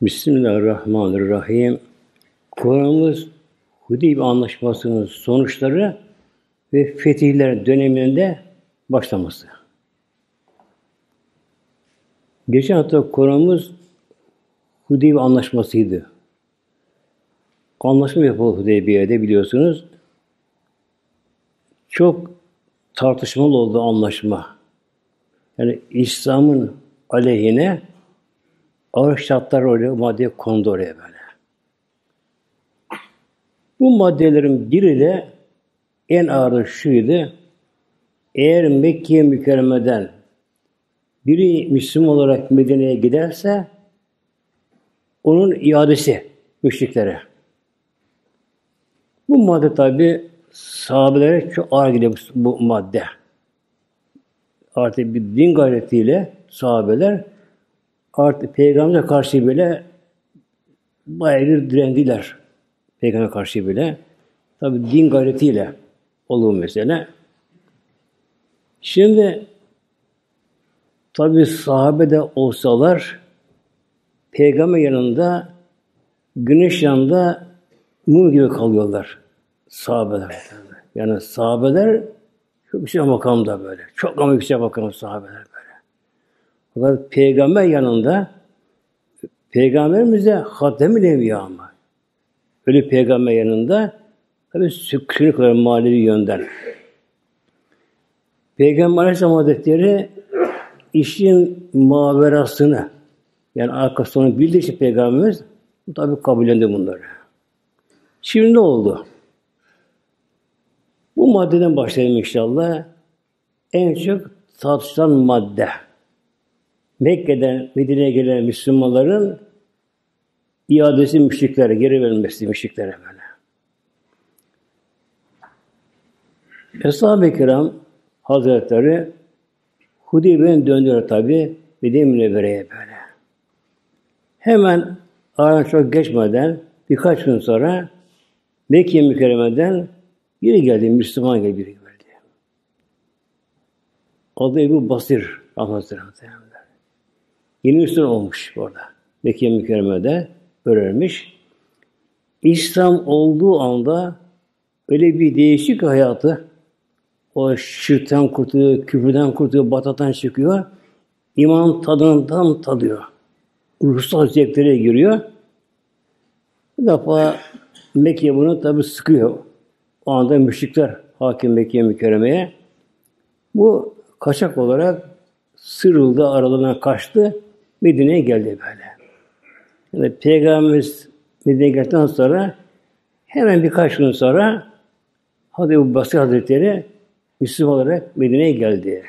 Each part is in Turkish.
Bismillahirrahmanirrahim. Kur'an'ımız Hudeybiye Anlaşması'nın sonuçları ve fetihler döneminde başlaması. Geçen hafta Kur'an'ımız Hudeybiye Anlaşması'ydı. Anlaşma yapıldı Hudeybiye'de biliyorsunuz. Çok tartışmalı oldu anlaşma. Yani İslam'ın aleyhine ağır şartlar oraya, maddeye kondu oraya böyle. Bu maddelerin biri de en ağırı şuydu. Eğer Mekke mükerremeden biri Müslüman olarak Medine'ye giderse onun iadesi müşriklere. Bu madde tabi sahabelere çok ağır gidiyor bu madde. Artık bir din gayretiyle sahabeler artık Peygamber'e karşı bile bayağı bir direndiler. Peygamber'e karşı bile. Tabi din gayretiyle olur mesele. Şimdi tabi sahabe de olsalar Peygamber yanında güneş yanında mum gibi kalıyorlar. Sahabeler. Yani sahabeler çok yüksek makamda böyle. Çok ama yüksek makamda sahabeler böyle. Fakat Peygamber yanında Peygamberimiz de Hatem-i Evliya ama. Öyle Peygamber yanında tabi sükûnü kadar manevi yönden. Peygamber Aleyhisselam Hazretleri işin maverasını yani arkasını bildiği için Peygamberimiz bu tabi kabullendi bunları. Şimdi ne oldu? Bu maddeden başlayalım inşallah. En çok tartışılan madde. Mekke'den Medine'ye gelen Müslümanların iadesi müşriklere, geri verilmesi müşriklere böyle. Eshab-ı Kiram Hazretleri Hudeybiye'den döndüler tabi Medine-i Münevvere'ye böyle. Hemen aradan çok geçmeden birkaç gün sonra Mekke mükerremeden biri geldi, Müslüman geldi biri geldi. Adı Ebu Basir Hazretleri. Yeni Müslüman olmuş orada. Mekke mükerremede öğrenmiş. İslam olduğu anda öyle bir değişik hayatı o şirkten kurtuluyor, küfürden kurtuluyor, bataktan çıkıyor. İman tadından tadıyor. Ruhsal zevklere giriyor. Bir defa Mekke bunu tabi sıkıyor. O anda müşrikler hakim Mekke mükerremeye. Bu kaçak olarak sıyrıldı, aralarından kaçtı. Medine'ye geldi böyle. Yani Peygamberimiz Medine'ye geldikten sonra hemen birkaç gün sonra Hazreti Ebu Basir Hazretleri Müslüman olarak Medine'ye geldi.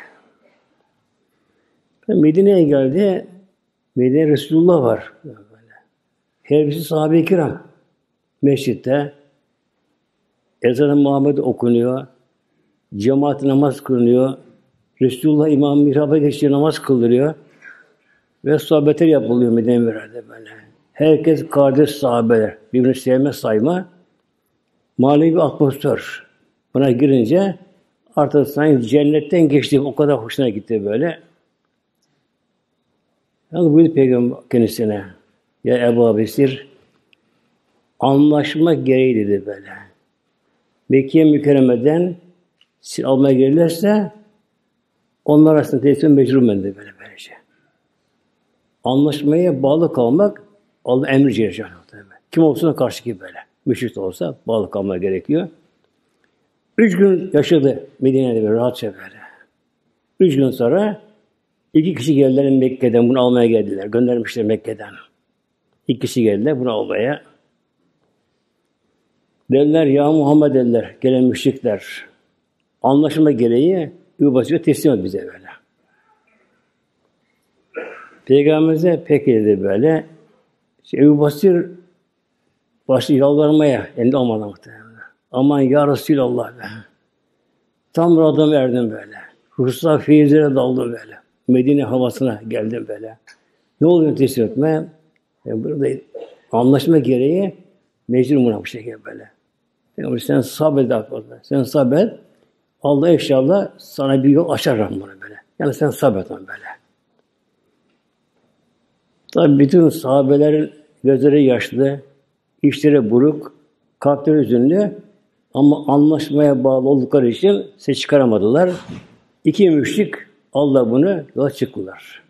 Medine'ye geldi. Medine'de Resulullah var. Her birisi sahabe-i kiram. Mescitte ezan-ı Muhammed okunuyor. Cemaat namaz kılınıyor. Resulullah İmam mihraba geçiyor, namaz kıldırıyor. Ve sohbetler yapılıyor Medine'de böyle. Herkes kardeş sahabeler. Birbirini sevme sayma. Manevi bir atmosfer. Buna girince artık sanki cennetten geçti. O kadar hoşuna gitti böyle. Yani buyurdu Peygamber kendisine. Ya Ebu Basir anlaşma gereği dedi böyle. Mekke mükerremeden siz almaya gelirlerse onlar arasında teslim mecbur bende böyle böylece. Anlaşmaya bağlı kalmak Allah emri Celle. Kim olsun karşı gibi böyle. Müşrik de olsa bağlı kalmaya gerekiyor. 3 gün yaşadı Medine'de böyle rahatça böyle. 3 gün sonra 2 kişi geldiler Mekke'den bunu almaya geldiler. Göndermişler Mekke'den. 2 kişi geldiler bunu almaya. Dediler ya Muhammed dediler gelen müşrikler. Anlaşma gereği Ebu Basir'e teslim et bize böyle. Peygamberimize peki dedi böyle. Ebu Basir başladı yalvarmaya. Elinde olmadan muhtemelen. Aman ya Resulallah be. Tam rahatım erdim böyle. Ruhsal feyizlere daldım böyle. Medine havasına geldim böyle. Ne oluyor teslim etme? Burada anlaşma gereği mecbur buna bu şekilde böyle. Peygamber sen sabret akıllı. Sen sabret. Allah inşallah sana bir yol açar bunu böyle. Yani sen sabret böyle. Tabi bütün sahabelerin gözleri yaşlı, işleri buruk, kalpleri hüzünlü ama anlaşmaya bağlı oldukları için ses çıkaramadılar. İki müşrik Allah bunu yola çıktılar.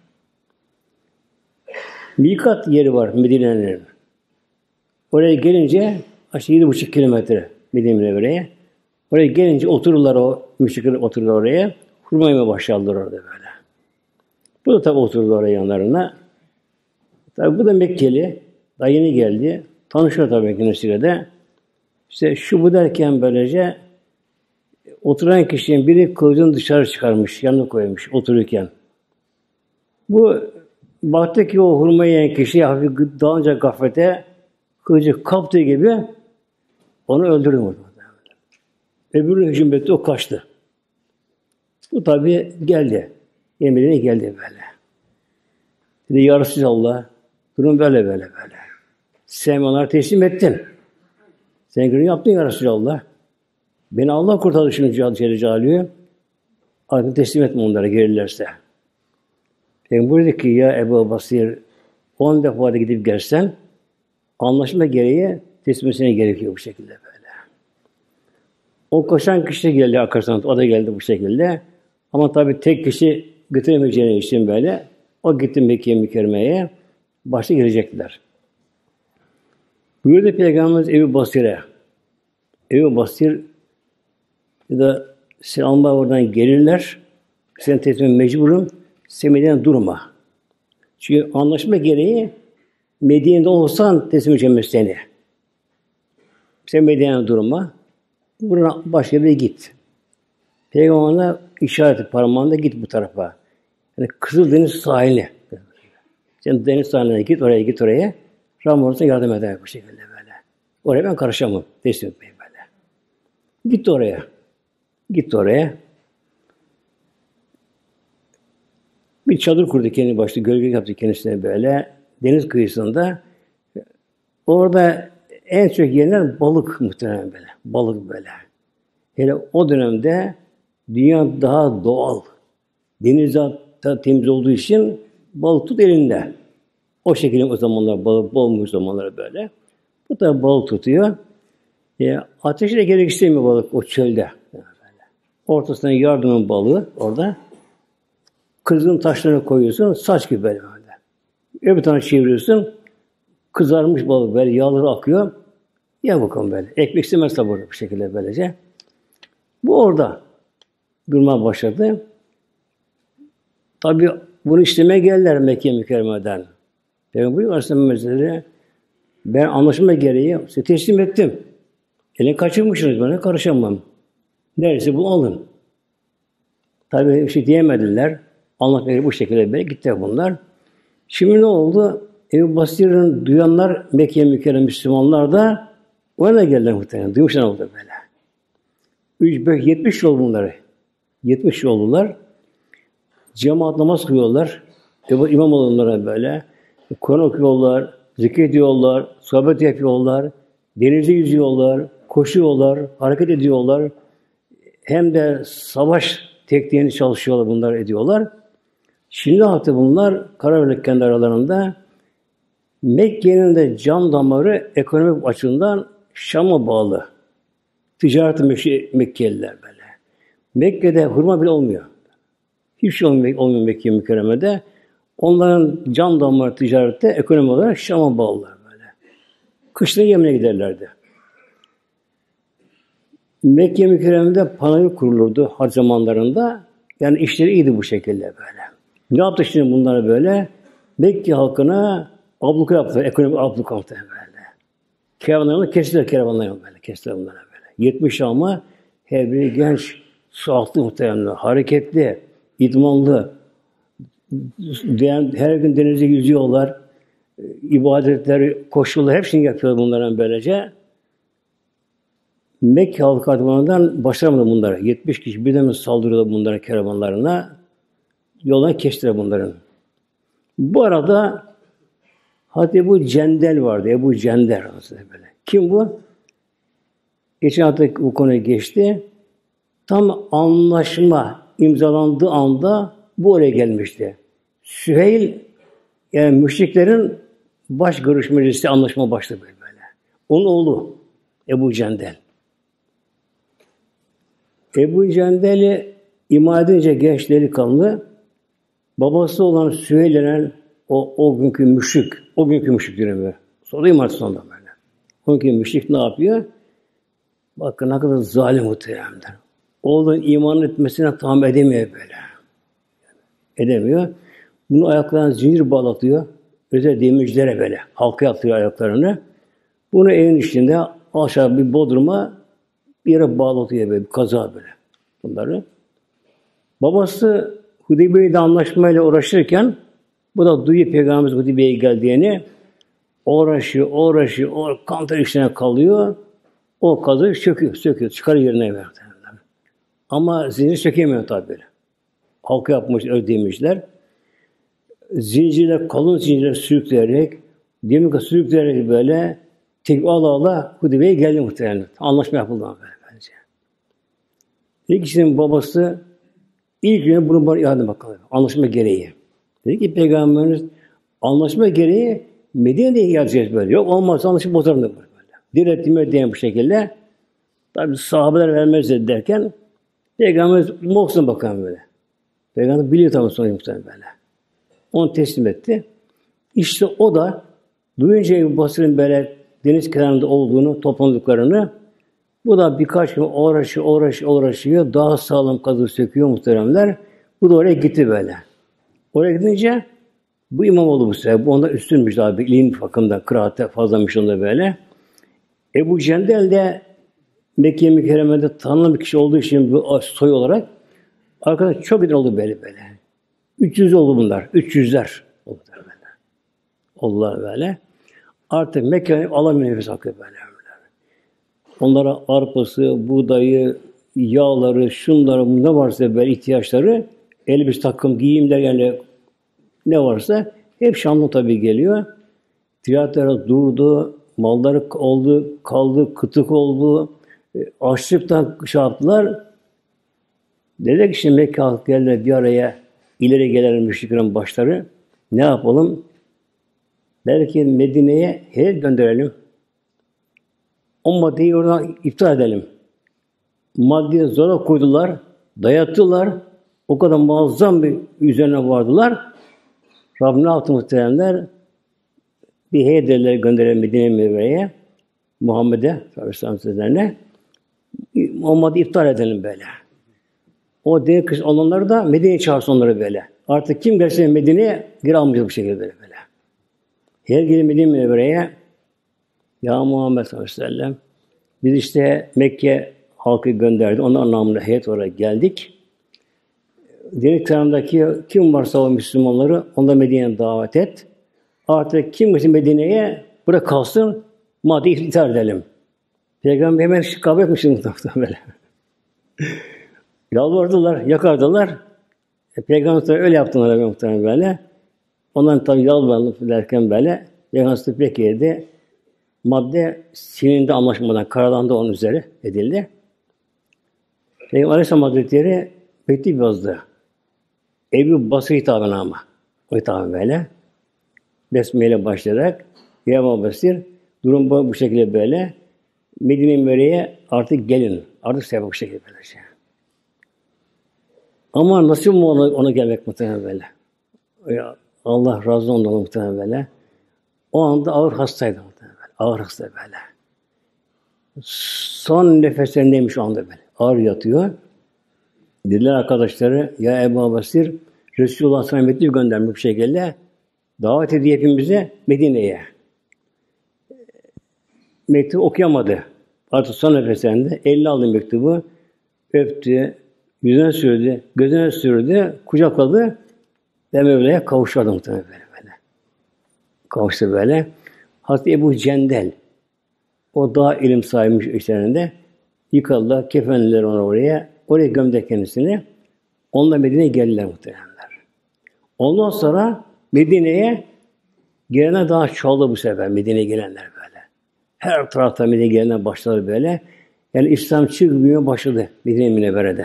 Mikat yeri var Medine'nin. Oraya gelince aşağı 7,5 kilometre Medine Münevvere'ye. Oraya gelince otururlar o müşrikler otururlar oraya. Hurma yemeye başladılar orada böyle. Bu da tabi oturdu oraya yanlarına. Tabi bu da Mekkeli. Daha yeni geldi. Tanışıyor tabi kendisiyle de. İşte şu bu derken böylece oturan kişinin biri kılıcını dışarı çıkarmış, yanına koymuş otururken. Bu baktı ki o hurma yiyen kişi hafif dağınca gaflete kılıcı kaptığı gibi onu öldürdü orada. Öbürü hücum etti, o kaçtı. Bu tabi geldi. Yemeğine geldi böyle. Dedi ya Resulallah, durum böyle. Sen onları teslim ettin. Sen günü yaptın ya Resulallah. Beni Allah kurtardı şunu Celle Celaluhu. Artık teslim etme onlara gelirlerse. Peygamber dedi ki ya Ebu Basir 10 defa da gidip gelsen anlaşma gereği teslim etmesine gerekiyor bu şekilde böyle. O koşan kişi geldi arkasından, o da geldi bu şekilde. Ama tabii tek kişi götüremeyeceğini için böyle o gitti Mekke'ye Mükerreme'ye başta girecekler. Buyurdu Peygamberimiz Ebu Basir'e. Ebu Basir ya da sen Allah oradan gelirler. Sen teslim mecburum. Sen Medine'den durma. Çünkü anlaşma gereği Medine'de olsan teslim edeceğim seni. Sen Medine'den durma. Buradan başka bir git. Peygamber'e işaret et parmağında git bu tarafa. Yani Kızıldeniz sahiline. Sen deniz sahiline git oraya. Rabbim olursa yardım eder bu şekilde böyle. Oraya ben karışamam. Teslim etmeyin böyle. Gitti oraya. Bir çadır kurdu kendi başta. Gölge yaptı kendisine böyle. Deniz kıyısında. Orada en çok yenilen balık muhtemelen böyle. Balık böyle. Hele o dönemde dünya daha doğal. Deniz da temiz olduğu için balık tut elinde. O şekilde o zamanlar balık bolmuş zamanlar böyle. Bu da balık tutuyor. Ateşle gerek istemiyor balık o çölde. Ortasına yardımın balığı orada. Kızgın taşlarını koyuyorsun, saç gibi böyle. Öbür tarafa çeviriyorsun, kızarmış balık böyle, yağları akıyor. Ya bakalım böyle. Ekmek istemez tabi burada bu şekilde böylece. Bu orada durmaya başladı. Tabi bunu istemeye geldiler Mekke Mükerreme'den. Peygamber Aleyhisselam ben anlaşma gereği size teslim ettim. Elini kaçırmışsınız bana, karışamam. Neresi bu alın. Tabi bir şey diyemediler. Anlatmaya bu şekilde böyle gitti bunlar. Şimdi ne oldu? Ebu Basir'in duyanlar Mekke Mükerreme Müslümanlar da oraya geldiler muhtemelen. Duymuşlar oldu böyle. 70 yol bunları. 70 yollular. Cemaat namaz kılıyorlar. İmam olanlara böyle. Kur'an okuyorlar, zikrediyorlar, sohbet yapıyorlar, denize yüzüyorlar, koşuyorlar, hareket ediyorlar. Hem de savaş tekniğini çalışıyorlar, bunlar ediyorlar. Şimdi artık bunlar karar verdik kendi aralarında. Mekke'nin de can damarı ekonomik açıdan Şam'a bağlı. Ticaret-i Mekkeliler böyle. Mekke'de hurma bile olmuyor. Hiç şey olmuyor Mekke Mükerreme'de. Onların can damarı ticarette ekonomi olarak Şam'a bağlılar böyle. Kışın Yemen'e giderlerdi. Mekke Mükerreme'de panayır kurulurdu hac zamanlarında. Yani işleri iyiydi bu şekilde böyle. Ne yaptı şimdi bunları böyle? Mekke halkına abluka yaptılar. Ekonomik abluka yaptılar böyle. Kervanlarını kestiler böyle. Kestiler bunları böyle. 70 ama her biri genç, sağlıklı muhtemelen, hareketli, idmanlı. Her gün denize yüzüyorlar. İbadetleri, koşullar hepsini yapıyor bunların böylece. Mekke halkı adamlarından başaramadı bunlara. 70 kişi birden saldırıyorlar bunların kervanlarına. Yoldan kestiler bunların. Bu arada Ebu Cendel vardı. Ebu Cendel böyle. Kim bu? Geçen hafta bu konuya geçti. Tam anlaşma imzalandığı anda bu oraya gelmişti. Süheyl yani müşriklerin baş görüşmecisi anlaşma başladı böyle. Onun oğlu Ebu Cendel. Ebu Cendel'i iman edince genç delikanlı, babası olan Süheyl denen o günkü müşrik, o günkü müşrik diyor böyle. Sonra iman etti sonunda böyle. O günkü müşrik ne yapıyor? Bakın ne kadar zalim muhteremler. Oğlun iman etmesine tahammül edemiyor böyle. Edemiyor. Bunu ayaklarına zincir bağlatıyor. Özel demircilere böyle. Halka yaptırıyor ayaklarını. Bunu evin içinde aşağı bir bodruma bir yere bağlatıyor böyle. Bir kaza böyle. Bunları. Babası Hudeybiye'de anlaşmayla uğraşırken bu da duyuyor Peygamberimiz Hudeybiye'ye geldiğini. Uğraşıyor. Kantar içine kalıyor. O kazayı söküyor. Çıkarıyor yerine verdi. Ama zincir sökemiyor tabi böyle. Halka yapmış demişler. Zincirler, kalın zincirler sürükleyerek, demir sürükleyerek böyle tek ala Hudeybiye'ye geldi muhtemelen. Anlaşma yapıldı böyle bence. İlk kişinin babası ilk gün bunu bana iade bakalım. Anlaşma gereği. Dedi ki Peygamberimiz anlaşma gereği Medine'de iade edeceğiz böyle. Yok olmazsa anlaşma bozarım böyle. Direttiğime diyen bu şekilde. Tabi sahabeler vermez derken Peygamberimiz olsun bakalım böyle. Peygamber biliyor tabi sonra muhtemelen böyle. Onu teslim etti. İşte o da duyunca Ebu Basır'ın böyle deniz kenarında olduğunu, toplandıklarını bu da birkaç gün uğraşıyor. Daha sağlam kazı söküyor muhteremler. Bu da oraya gitti böyle. Oraya gidince bu İmamoğlu bu sefer. Bu ondan üstünmüş daha bir ilim bakımda, kıraatte fazlamış onda böyle. Ebu Cendel de Mekke-i Mükerreme'de tanınan bir kişi olduğu için bu soy olarak arkadaş çok iyi oldu böyle. 300 oldu bunlar. 300'ler oldu böyle. Oldular böyle. Artık Mekke'ye alamıyor nefes hakkı böyle. Onlara arpası, buğdayı, yağları, şunları, ne varsa böyle ihtiyaçları, elbise, takım, giyimler yani ne varsa hep Şam'dan tabii geliyor. Ticaretler durdu, malları kaldı, kıtık oldu. Açlıktan şey yaptılar. Dedi ki şimdi Mekke halkı geldiler bir araya, ileri gelen müşriklerin başları. Ne yapalım? Der ki Medine'ye heyet gönderelim. O maddeyi oradan iptal edelim. Maddeyi zora koydular, dayattılar. O kadar muazzam bir üzerine vardılar. Rabbim ne yaptı muhteremler? Bir heyetleri gönderelim Medine-i Münevvere'ye. Muhammed'e, Aleyhisselam Hazretlerine. O maddeyi iptal edelim böyle. O diğer kız olanları da Medine'ye çağırsın onları böyle. Artık kim gelse Medine'ye geri almayacak bir şekilde böyle. Her gelin Medine-i Münevvere'ye ya Muhammed sallallahu aleyhi ve sellem biz işte Mekke halkı gönderdi. Onun anlamında heyet olarak geldik. Deniz tarafındaki kim varsa o Müslümanları onları Medine'ye davet et. Artık kim gitsin Medine'ye bırak kalsın maddeyi iptal edelim. Peygamber hemen kabul etmiş böyle. Yalvardılar, yakardılar. Peygamber öyle yaptılar muhtemelen böyle. Ondan tabi yalvardılar derken böyle Peygamber peki madde sininde anlaşmadan karalandı onun üzeri edildi. Peygamber Aleyhisselam Hazretleri mektup yazdı. Ebu Basır hitabına ama. O hitabı böyle. Besmeyle başlayarak Ya Ebu Basır durum bu şekilde böyle. Medine-i Münevvere'ye artık gelin. Artık sebep bu şekilde böyle şey. Ama nasıl mı ona gelmek muhtemelen böyle? Allah razı olsun muhtemelen böyle. O anda ağır hastaydı muhtemelen böyle. Ağır hasta böyle. Son nefeslerindeymiş o anda böyle. Ağır yatıyor. Dediler arkadaşları, ya Ebu Basir, Resulullah sana mektup göndermiş bir şekilde davet ediyor hepimize Medine'ye. Mektubu okuyamadı. Artık son nefeslerinde elle aldı mektubu, öptü, yüzüne sürdü, gözüne sürdü, kucakladı ve Mevla'ya kavuşturdu muhtemelen böyle. Kavuştu böyle. Hazreti Ebu Cendel, o daha ilim sahibiymiş işlerinde, yıkadılar, kefenliler onu oraya gömdü kendisini. Onunla Medine'ye geldiler muhtemelenler. Ondan sonra Medine'ye gelenler daha çoğaldı bu sefer, Medine'ye gelenler böyle. Her tarafta Medine'ye gelenler başladı böyle. Yani İslam çıkmaya başladı Medine-i Münevvere'de.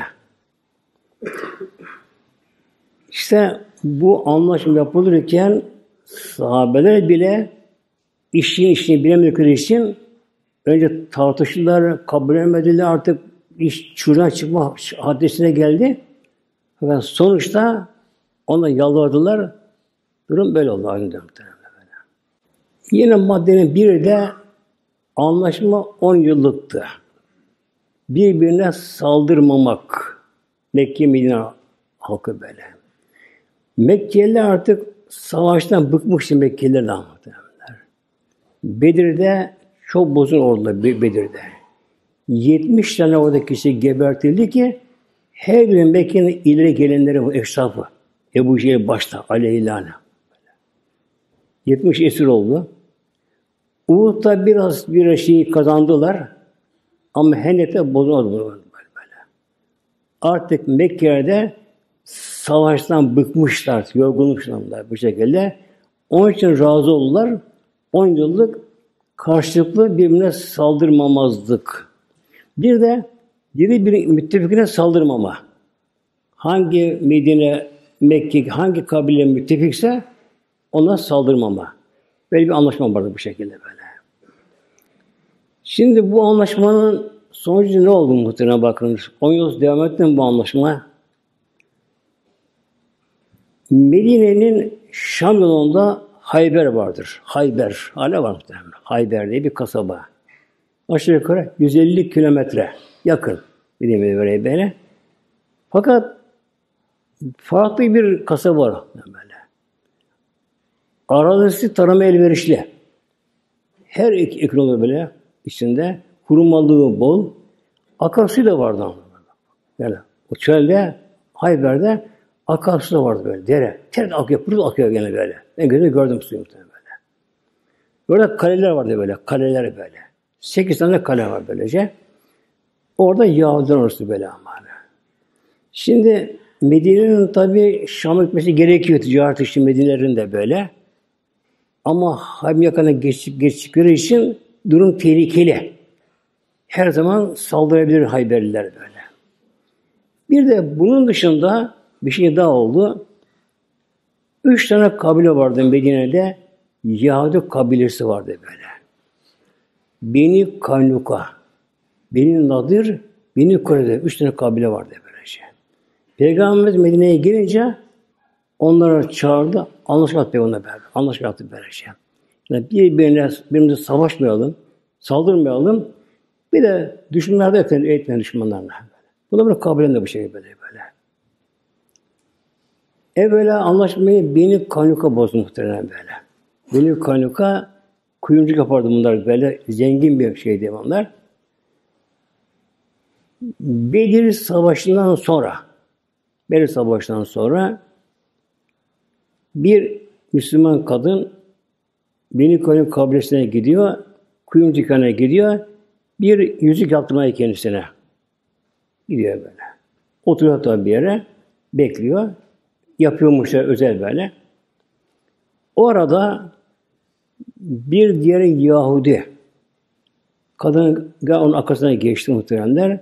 İşte bu anlaşma yapılırken sahabeler bile işini bilemedikleri için önce tartıştılar, kabul etmediler, artık iş çığırından çıkma hadisine geldi. Fakat sonuçta ona yalvardılar. Durum böyle oldu. Aynı muhtemelen böyle. Yine maddenin biri de anlaşma 10 yıllıktı. Birbirine saldırmamak. Mekke Medine halkı böyle. Mekkeliler artık savaştan bıkmıştı Mekkeliler. Bedir'de çok bozun oldular Bedir'de. 70 tane orada kişi gebertildi ki her bir Mekke'nin ileri gelenleri bu eşrafı. Ebu Cehil başta aleyhilâne. 70 esir oldu. Uhud'da biraz bir şey kazandılar ama Hendek'te bozulmadı böyle. Artık Mekke'de savaştan bıkmışlar, yorgunluklar bu şekilde. Onun için razı oldular. 10 yıllık karşılıklı birbirine saldırmamazlık. Bir de bir müttefikine saldırmama. Hangi Medine, Mekke, hangi kabile müttefikse ona saldırmama. Böyle bir anlaşma vardı bu şekilde böyle. Şimdi bu anlaşmanın sonucu ne oldu muhtemelen bakınız. 10 yıl devam etti mi bu anlaşma? Medine'nin Şam yolunda Hayber vardır. Hayber. Hala var muhtemelen. Hayber diye bir kasaba. Aşağı yukarı 150 kilometre yakın. Medine'ye böyle. Fakat farklı bir kasaba var. Böyle. Arazisi tarıma elverişli. Her ekonomi böyle içinde kurumalığı bol. Akarsu da vardı. Yani o çölde, Hayber'de akarsu da vardı böyle. Dere. Ter akıyor, pırıl akıyor gene böyle. Ben gözümle gördüm suyu muhtemelen böyle. Böyle kaleler vardı böyle. Kaleler böyle. 8 tane kale var böylece. Orada Yahudiler orası böyle ama. Şimdi Medine'nin tabi Şam'a gitmesi gerekiyor. Ticaret işi Medine'lerin de böyle. Ama Haym yakına geçtikleri için durum tehlikeli. Her zaman saldırabilir Hayberliler böyle. Bir de bunun dışında bir şey daha oldu. 3 tane kabile vardı Medine'de. Yahudi kabilesi vardı böyle. Beni Kaynuka, Beni Nadir, Beni Kureyze. 3 tane kabile vardı böylece. Peygamberimiz Medine'ye gelince onlara çağırdı. Anlaşma yaptı onunla beraber. Anlaşma yaptı böylece. Yani birbirimize savaşmayalım, saldırmayalım. Bir de düşmanlarda etmeyen düşmanlarla. Bu da böyle kabul de bu şey böyle. Evvela anlaşmayı Beni Kaynuka bozdu muhtemelen böyle. Beni Kaynuka kuyumculuk yapardı bunlar böyle. Zengin bir şeydi onlar. Bedir Savaşı'ndan sonra bir Müslüman kadın Beni Kaynuka kabilesine gidiyor, kuyumcu dükkanına gidiyor, bir yüzük yaptırmaya kendisine. Gidiyor böyle. Oturuyor tabi bir yere, bekliyor. Yapıyormuşlar özel böyle. O arada bir diğer Yahudi kadın onun arkasına geçti muhtemelenler.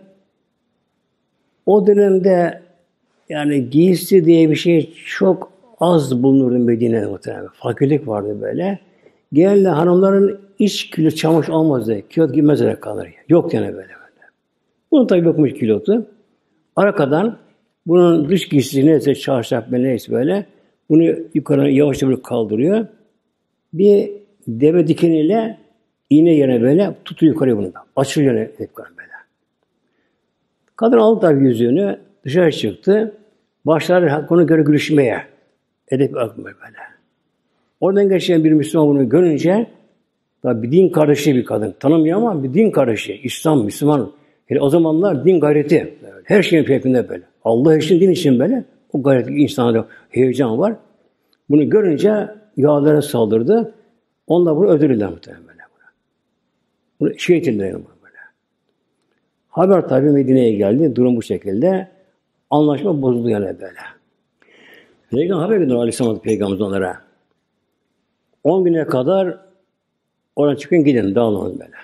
O dönemde yani giysi diye bir şey çok az bulunurdu Medine'de muhtemelen. Fakirlik vardı böyle. Genelde hanımların iç kilo çamaşır olmazdı. Kilot giymezler kalır. Yok yani böyle. Bunun tabi yokmuş kilotu. Arkadan bunun dış giysisi neyse çarşaf neyse böyle bunu yukarı yavaşça böyle kaldırıyor. Bir deve dikeniyle iğne yerine böyle tutuyor yukarıya bunu da. Açılıyor yukarı böyle. Kadın aldı tabi yüzüğünü dışarı çıktı. Başladı hakkına göre gülüşmeye. Edep akmıyor böyle. Oradan geçen bir Müslüman bunu görünce tabi bir din kardeşi bir kadın. Tanımıyor ama bir din kardeşi. İslam, Müslüman. Yani o zamanlar din gayreti. Her şeyin peşinde böyle. Allah için, din için böyle. O gayret insanda heyecan var. Bunu görünce Yahudiler'e saldırdı. Onlar bunu öldürdüler muhtemelen böyle. Bunu şehit ettiler böyle. Haber tabi Medine'ye geldi. Durum bu şekilde. Anlaşma bozuldu yani böyle. Peygamber haber gönderiyor Aleyhisselam Peygamberimiz onlara. 10 güne kadar oradan çıkın gidin. Dağılın böyle.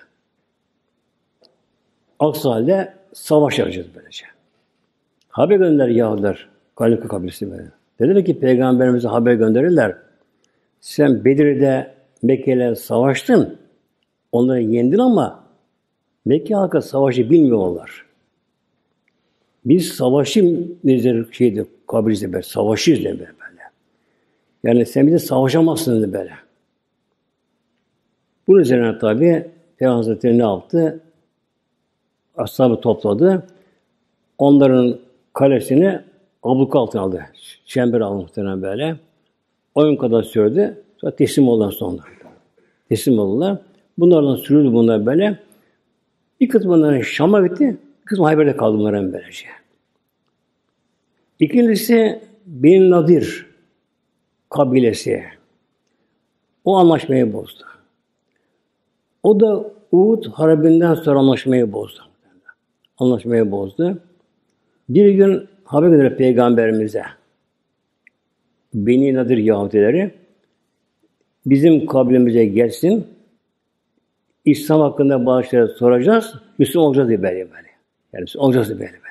Aksi halde savaş yapacağız böylece. Haber gönderdiler Yahudiler. Kaynuka kabilesi böyle. Dediler ki Peygamberimize haber gönderirler. Sen Bedir'de Mekke'yle savaştın. Onları yendin ama Mekke halkı savaşı bilmiyorlar. Biz savaşı nedir şeydi, kabiriz de savaşırız de böyle. Yani sen bir de savaşamazsın de böyle. Bunun üzerine tabi Peygamber Hazretleri ne yaptı? Ashabı topladı. Onların kalesini abluka altına aldı. Çember aldı muhtemelen böyle. Oyun kadar sürdü. Sonra teslim oldular sonra. Teslim oldular. Bunlardan sürüldü bunlar böyle. Bir kısmı bunların Şam'a gitti. Bir kısmı Hayber'de kaldı bunların böylece. İkincisi Bin Nadir kabilesi. O anlaşmayı bozdu. O da Uhud Harbi'nden sonra anlaşmayı bozdu. Anlaşmayı bozdu. Bir gün haber gönderdi Peygamberimize. Beni Nadir Yahudileri bizim kabilemize gelsin. İslam hakkında bazı şeyler soracağız. Müslüman olacağız diye böyle. Yani Müslüman olacağız diye böyle.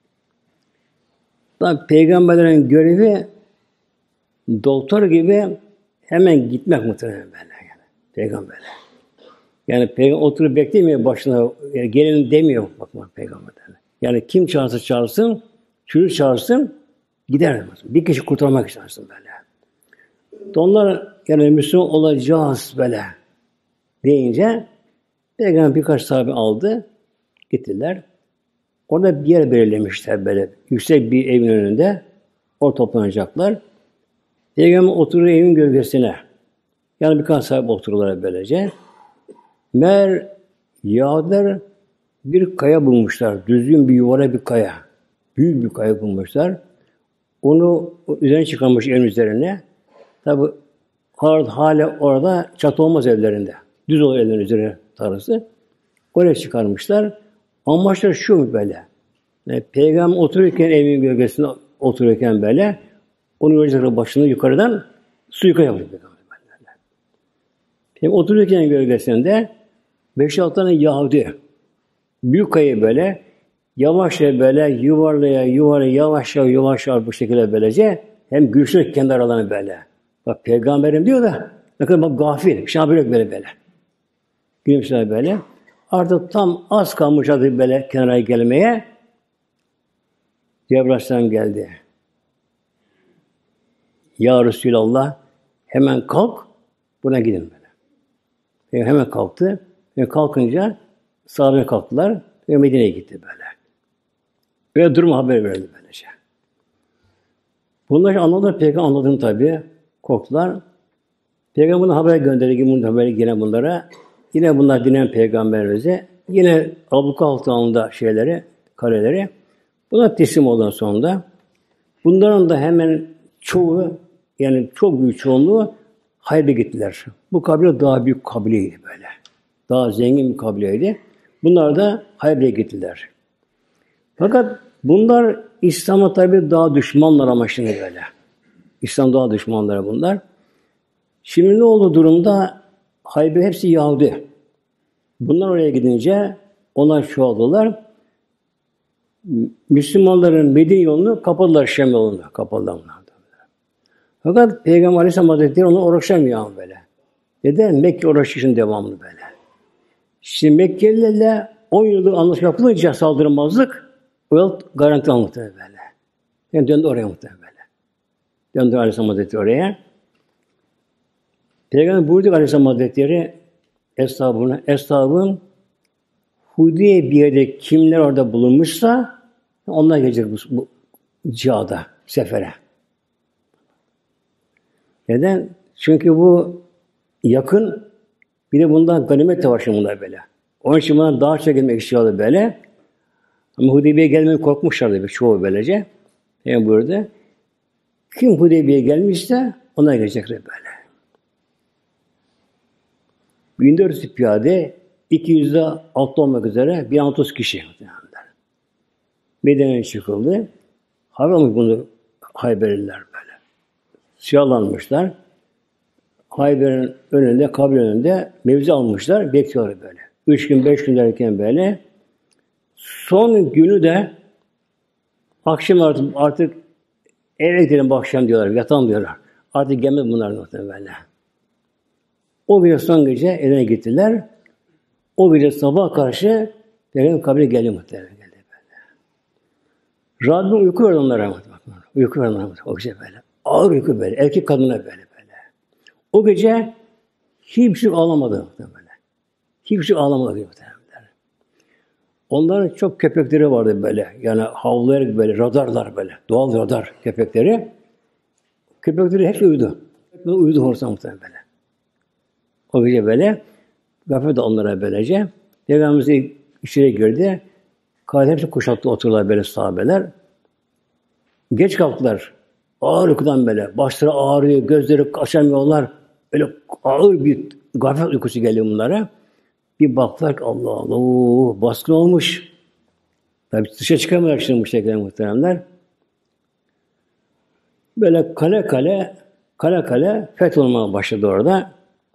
Tabi peygamberlerin görevi doktor gibi hemen gitmek muhtemelen böyle. Yani. Peygamberler. Yani peygamber oturup beklemiyor başına. Yani gelin demiyor bakma peygamberlerine. Yani kim çağırsa çağırsın, çürü çağırsın, gider. Bir kişi kurtarmak istersin böyle. Onlar yani Müslüman olacağız böyle deyince peygamber birkaç sahabe aldı, gittiler. Orada bir yer belirlemişler böyle. Yüksek bir evin önünde. Orada toplanacaklar. Peygamber oturuyor evin gölgesine. Yani birkaç sahabe otururlar böylece. Meğer Yahudiler bir kaya bulmuşlar. Düzgün bir yuvara bir kaya. Büyük bir kaya bulmuşlar. Onu üzerine çıkarmış evin üzerine. Tabi hala orada çatı olmaz evlerinde. Düz olur evlerin üzerine tarlası. Oraya çıkarmışlar. Amaçlar şu mu böyle? Yani Peygamber otururken evin gölgesinde otururken böyle onun önceki başını yukarıdan su yukarı yapıyor. Peygamber otururken gölgesinde 5-6 tane Yahudi büyük kayı böyle yavaşça böyle yuvarlaya yavaş bu şekilde böylece hem güçlü kendi aralarını böyle. Bak peygamberim diyor da ne kadar bak gafil. Şuna böyle. Gülümsüler böyle. Artık tam az kalmış artık böyle kenara gelmeye. Cebrail Aleyhisselam geldi. Ya Resulallah hemen kalk buna gidin böyle. Hemen kalktı. Kalkınca sahabe kalktılar ve Medine'ye gitti böyle. Böyle durum haber verdi böylece. Bunlar anladılar, peygamber anladığını tabii. Korktular. Peygamber'e haber gönderdi. Bunun haberi gene bunlara. Yine bunlar dinleyen peygamberimize. Yine abluka altında şeyleri, kareleri. Buna teslim olan sonunda. Bunların da hemen çoğu, yani çok büyük çoğunluğu Hayber'e gittiler. Bu kabile daha büyük kabileydi böyle. Daha zengin bir kabileydi. Bunlar da Hayber'e gittiler. Fakat bunlar İslam'a tabii daha düşmanlar ama şimdi böyle. İslam daha düşmanları bunlar. Şimdi ne oldu durumda? Hayber hepsi Yahudi. Bunlar oraya gidince onlar çoğaldılar. Müslümanların Medine yolunu kapadılar, Şam yolunu kapadılar bunlar. Fakat Peygamber Aleyhisselam Hazretleri onu uğraşamıyor böyle. Neden? Mekke uğraşışın devamlı böyle. Şimdi Mekkelilerle 10 yıllık anlaşma yapılınca saldırmazlık o yıl garanti almıştı böyle. Yani döndü oraya muhtemelen böyle. Döndü Aleyhisselam Hazretleri oraya. Peygamber buyurdu Aleyhisselam Hazretleri eshabın Hudeybiye'de kimler orada bulunmuşsa onlar gelecek bu cihada, sefere. Neden? Çünkü bu yakın, bir de bundan ganimet de var şimdi bunlar böyle. Onun için bunlar daha çok gelmek istiyorlar böyle. Ama Hudeybiye'ye gelmeye korkmuşlardı çoğu böylece. Yani burada kim Hudeybiye'ye gelmişse ona gelecekler böyle. 1400 piyade, 200'de altı olmak üzere 130 kişi. Medine'ye çıkıldı. Haram bunu Hayberliler böyle. Silahlanmışlar. Hayber'in önünde, kabir önünde mevzi almışlar, bekliyorlar böyle. 3 gün, 5 gün derken böyle. Son günü de akşam artık eve gidelim bu akşam diyorlar, yatalım diyorlar. Artık gelmez bunlar muhtemelen böyle. O gece son gece evine gittiler. O gece sabah karşı Peygamber kabrine geldi muhtemelen. Rabbim uyku verdi onlara. Uyku verdi onlara o gece böyle. Ağır uyku böyle. Erkek kadına böyle. O gece kimse ağlamadı muhtemelen. Kimse ağlamadı muhtemelen. Onların çok köpekleri vardı böyle. Yani havlayarak böyle, radarlar böyle. Doğal radar köpekleri. Köpekleri hepsi uyudu. Uyudu horsan muhtemelen böyle. O gece böyle. Gafet de onlara böylece. Peygamberimiz içeri girdi. Kâhine hepsi kuşattı oturdular böyle sahabeler. Geç kalktılar. Ağır uykudan böyle. Başları ağrıyor, gözleri açamıyorlar. Öyle ağır bir gaflet uykusu geliyor bunlara. Bir baktılar ki Allah Allah baskın olmuş. Tabii dışa çıkamıyorlar şimdi bu şekilde muhteremler. Böyle kale kale fetholmaya başladı orada.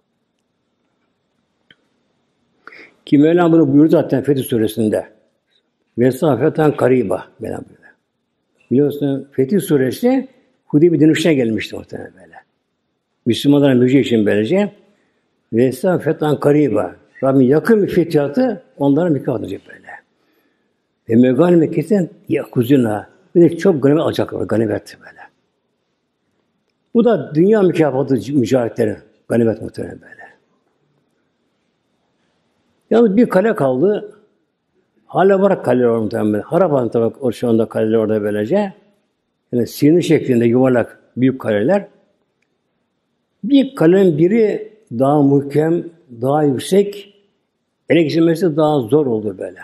Ki Mevlam bunu buyurdu zaten Fetih Suresi'nde. Vesafeten kariba. Mevlam buyurdu. Biliyorsun Fetih Suresi Hudeybiye dönüşüne gelmişti muhtemelen böyle. Müslümanlara müjde için böylece. Vesafeten kariba. Rabbim yakın bir fethihatı onlara mükafat edecek böyle. Ve megal Mekke'den yakuzuna. Bir de çok ganimet alacaklar. Ganimet böyle. Bu da dünya mükafatı mücahitlerin. Ganimet muhtemelen böyle. Yalnız bir kale kaldı. Hala var kaleler orada muhtemelen. Harapan tabi şu anda kaleler orada böylece. Yani sinir şeklinde yuvarlak büyük kaleler. Bir kalenin biri daha muhkem, daha yüksek, ele geçirmesi daha zor oldu böyle.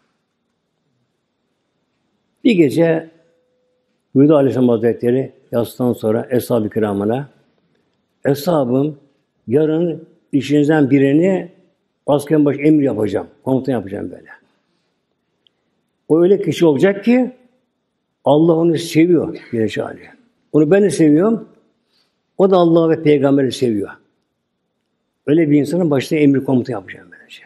Bir gece buyurdu Aleyhisselam Hazretleri yastıktan sonra Eshab-ı Kiram'ına Eshabım yarın işinizden birini askerin başı emir yapacağım. Komutan yapacağım böyle. O öyle kişi olacak ki Allah onu seviyor. Onu ben de seviyorum. O da Allah ve Peygamber'i seviyor. Öyle bir insanın başına emir komutu yapacağım böylece.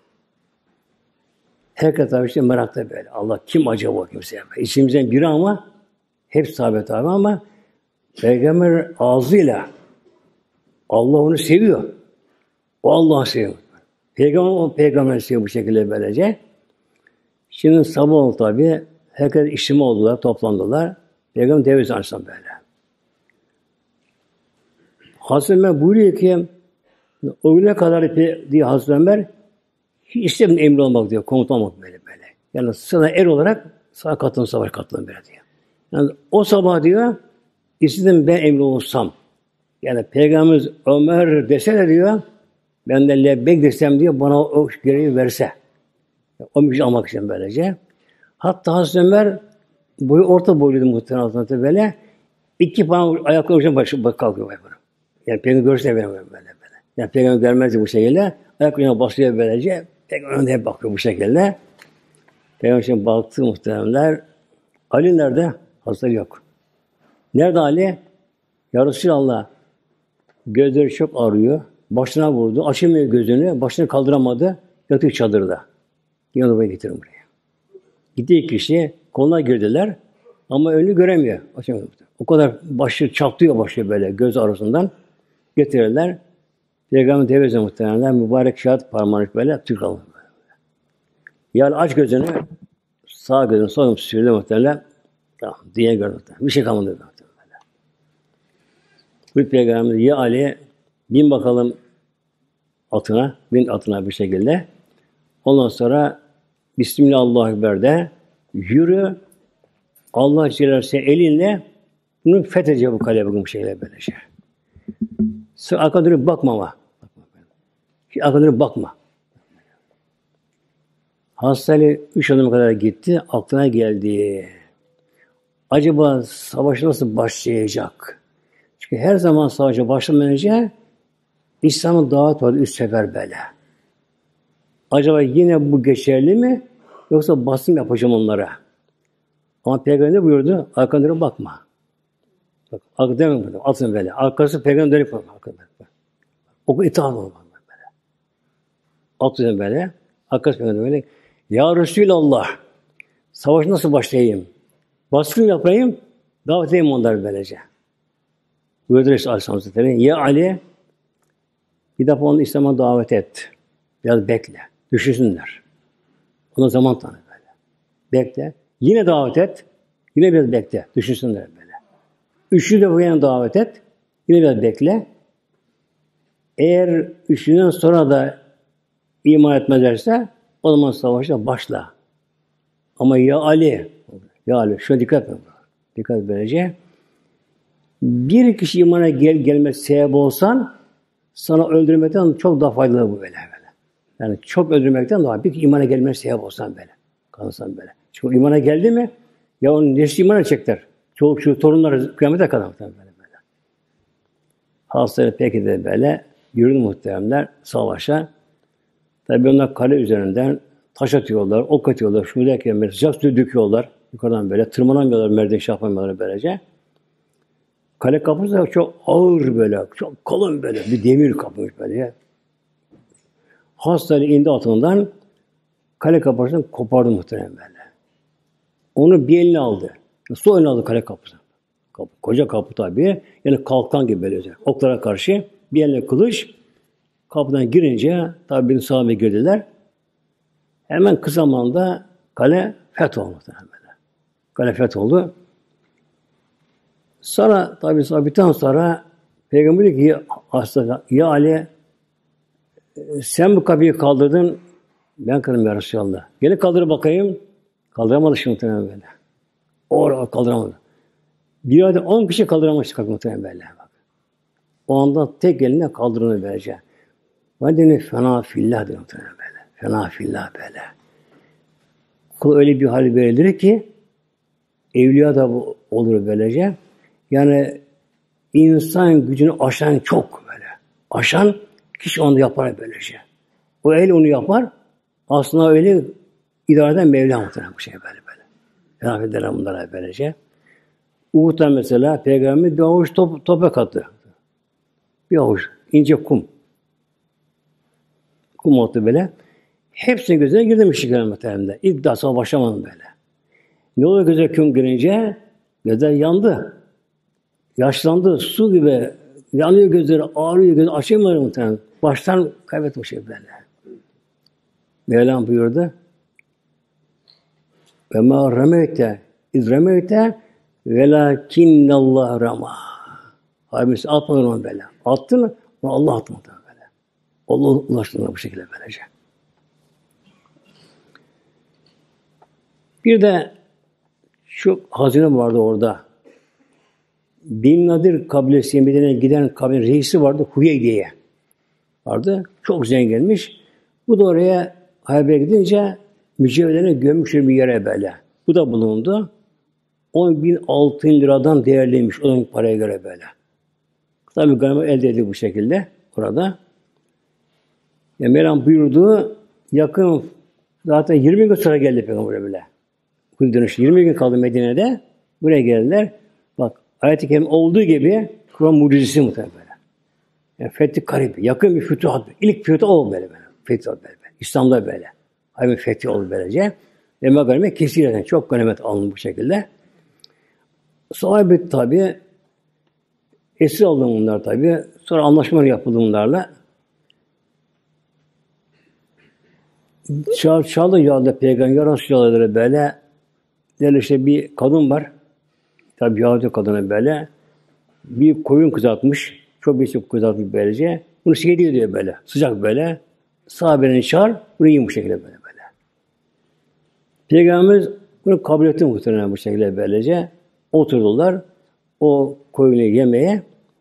Herkes tabi işte merakta böyle. Allah kim acaba o kimse? İçimizden biri ama hep sahabe tabi ama Peygamber ağzıyla Allah onu seviyor. O Allah'ı seviyor. Peygamber seviyor bu şekilde böylece. Şimdi sabah oldu tabi. Herkes işlemi oldular, toplandılar. Peygamber devesi açsam böyle. Hazreti Ömer buyuruyor ki o güne kadar diye Hazreti Ömer hiç istemedim emri olmak diyor. Komutan olmak böyle. Yani sana er olarak sana katılın, savaş katılın böyle diyor. Yani o sabah diyor istedim ben emri olsam. Yani Peygamberimiz Ömer dese de diyor ben de lebbek desem diyor bana o görevi verse. O müjde almak için böylece. Hatta Hazreti Ömer boyu orta boyluydu muhtemelen böyle. İki falan ayakları ucuna kalkıyor böyle. Yani Peygamber görse böyle. Yani Peygamber görmezdi bu şekilde. Ayaklarına basıyor böylece. Peygamber önünde hep bakıyor bu şekilde. Peygamber şimdi baktı muhtemelenler. Ali nerede? Hazır yok. Nerede Ali? Ya Resulallah gözleri çok ağrıyor. Başına vurdu. Açamıyor gözünü. Başını kaldıramadı. Yatıyor çadırda. Yanıma getirin buraya. Gitti kişi. Koluna girdiler. Ama önünü göremiyor. Açamıyor. O kadar başı çatlıyor başı böyle göz arasından. Getirirler. Peygamber teveze muhtemelen mübarek şahit parmağını böyle Türk alır. Yani aç gözünü sağ gözünü sol sürdü muhtemelen. Tamam. Diye gördü muhtemelen. Bir şey kalmadı muhtemelen. Bu Peygamber ya Ali bin bakalım atına. Bin atına bir şekilde. Ondan sonra Bismillahirrahmanirrahim yürü. Allah Celle elinle bunu fethedecek bu kale bugün bir şeyler böyle şey. Sen arkana dönüp bakma ama. Arkana dönüp bakma. Hastane 3 adım kadar gitti. Aklına geldi. Acaba savaş nasıl başlayacak? Çünkü her zaman savaşa başlamadan önce İslam'ın davet vardı 3 sefer böyle. Acaba yine bu geçerli mi? Yoksa basın yapacağım onlara. Ama Peygamber ne buyurdu? Arkana dönüp bakma. Bak, arkana dönüp bakma. Atın böyle. Arkası Peygamber dönüp bakma. O itaat olmalı böyle. Atın böyle. Arkası Peygamber böyle. Ya Resulallah, savaş nasıl başlayayım? Baskın yapayım, davet edeyim onları böylece. Buyurdu Resul Aleyhisselam Hazretleri. Ya Ali, Bir defa onu İslam'a davet et. Biraz bekle. Düşünsünler. Ona zaman tanı böyle. Bekle. Yine davet et. Yine biraz bekle. Düşünsünler böyle. Üçüncü defa yine davet et. Yine biraz bekle. Eğer üçünden sonra da iman etmezlerse o zaman savaşa başla. Ama ya Ali, şuna dikkat et. Dikkat et böylece. Bir kişi imana gelmez sebep olsan sana öldürmekten çok daha faydalı bu böyle. Yani çok öldürmekten daha bir imana gelmez sebep olsan böyle. Kalırsan böyle. Çünkü imana geldi mi ya onun nesli imana çekler. Çoluk şu torunları kıyamete kadar böyle. Hastaları peki de böyle yürüdü muhteremler savaşa. Tabii onlar kale üzerinden taş atıyorlar, ok atıyorlar, şu derken böyle sıcak suyu döküyorlar. Yukarıdan böyle tırmanamıyorlar, merdiven yapamıyorlar böylece. Kale kapısı da çok ağır böyle, çok kalın böyle, bir demir kapıymış böyle. Hastane indi atından, kale kapısını kopardı muhtemelen böyle. Onu bir eline aldı. Su eline aldı kale kapısını. Koca kapı tabii, yani kalkan gibi böyle. Oklara karşı bir eline kılıç, kapıdan girince tabii bir sahabe girdiler. Hemen kısa zamanda kale fetholdu. Kale fetholdu. Sonra tabii sabitten sonra Peygamber dedi ki ya Ali sen bu kapıyı kaldırdın ben kırdım ya Resulallah. Gel kaldır bakayım. Kaldıramadı şimdi muhtemelen böyle. Orada kaldıramadı. Bir ayda 10 kişi kaldıramadı kapıyı muhtemelen böyle. Bak. O anda tek eline kaldırını böylece. Ben de fena fillah diyor muhtemelen böyle. Fena fillah böyle. Kul öyle bir hal verilir ki evliya da olur böylece. Yani insan gücünü aşan çok böyle. Aşan kişi onu yapar böylece. O el onu yapar. Aslında öyle idare eden Mevla muhtemelen bu şey böyle. Rahmet ederim bunlara böylece. Uhud'da mesela Peygamber bir avuç toprak attı. Bir avuç ince kum. Kum attı böyle. Hepsinin gözüne girdi müşrikler muhtemelen. İlk daha sonra başlamadım böyle. Ne oluyor göze kum girince? Gözler yandı. Yaşlandı. Su gibi. Yanıyor gözleri, ağrıyor gözleri. Açamıyor muhtemelen. Baştan kaybetmiş şey böyle. Mevlam buyurdu. Ve ma remeyte iz remeyte velakinnallah rama. Halbuki atmadın onu böyle. Attın mı? Allah atmadı böyle. Allah ulaştırdı bu şekilde böylece. Bir de şu hazine vardı orada. Bin Nadir kabilesi Medine'ye giden kabile reisi vardı. Huyeydiye vardı. Çok zenginmiş. Bu da oraya Hayber'e gidince mücevherlerini gömmüş bir yere böyle. Bu da bulundu. 10.000 altın liradan değerliymiş onun paraya göre böyle. Tabii galiba elde edildi bu şekilde orada. Yani Mevlam buyurdu yakın zaten 20 gün sonra geldi Peygamber'e böyle. Bu dönüş 20 gün kaldı Medine'de. Buraya geldiler. Bak ayet-i kerime olduğu gibi Kur'an mucizesi muhtemelen böyle. Yani fethi karib, yakın bir fütuhat. İlk fütuhat oldu böyle. Fütuhat böyle. İslam'da böyle. Hayır fethi oldu böylece. Ve ganimet kesilen çok ganimet alındı bu şekilde. Sahabe tabi esir aldı bunlar tabi. Sonra anlaşmalar yapıldı bunlarla. Çağlı yağda peygamber Resulü'yle böyle derler işte bir kadın var. Tabi Yahudi kadını böyle. Bir koyun kızartmış. Çok bir şey kızartmış böylece. Bunu şey diyor böyle. Sıcak böyle. Sahabelerini çağır. Bunu yiyin bu şekilde böyle. Peygamberimiz bunu kabul etti muhtemelen bu şekilde böylece. Oturdular. O koyunu yemeye.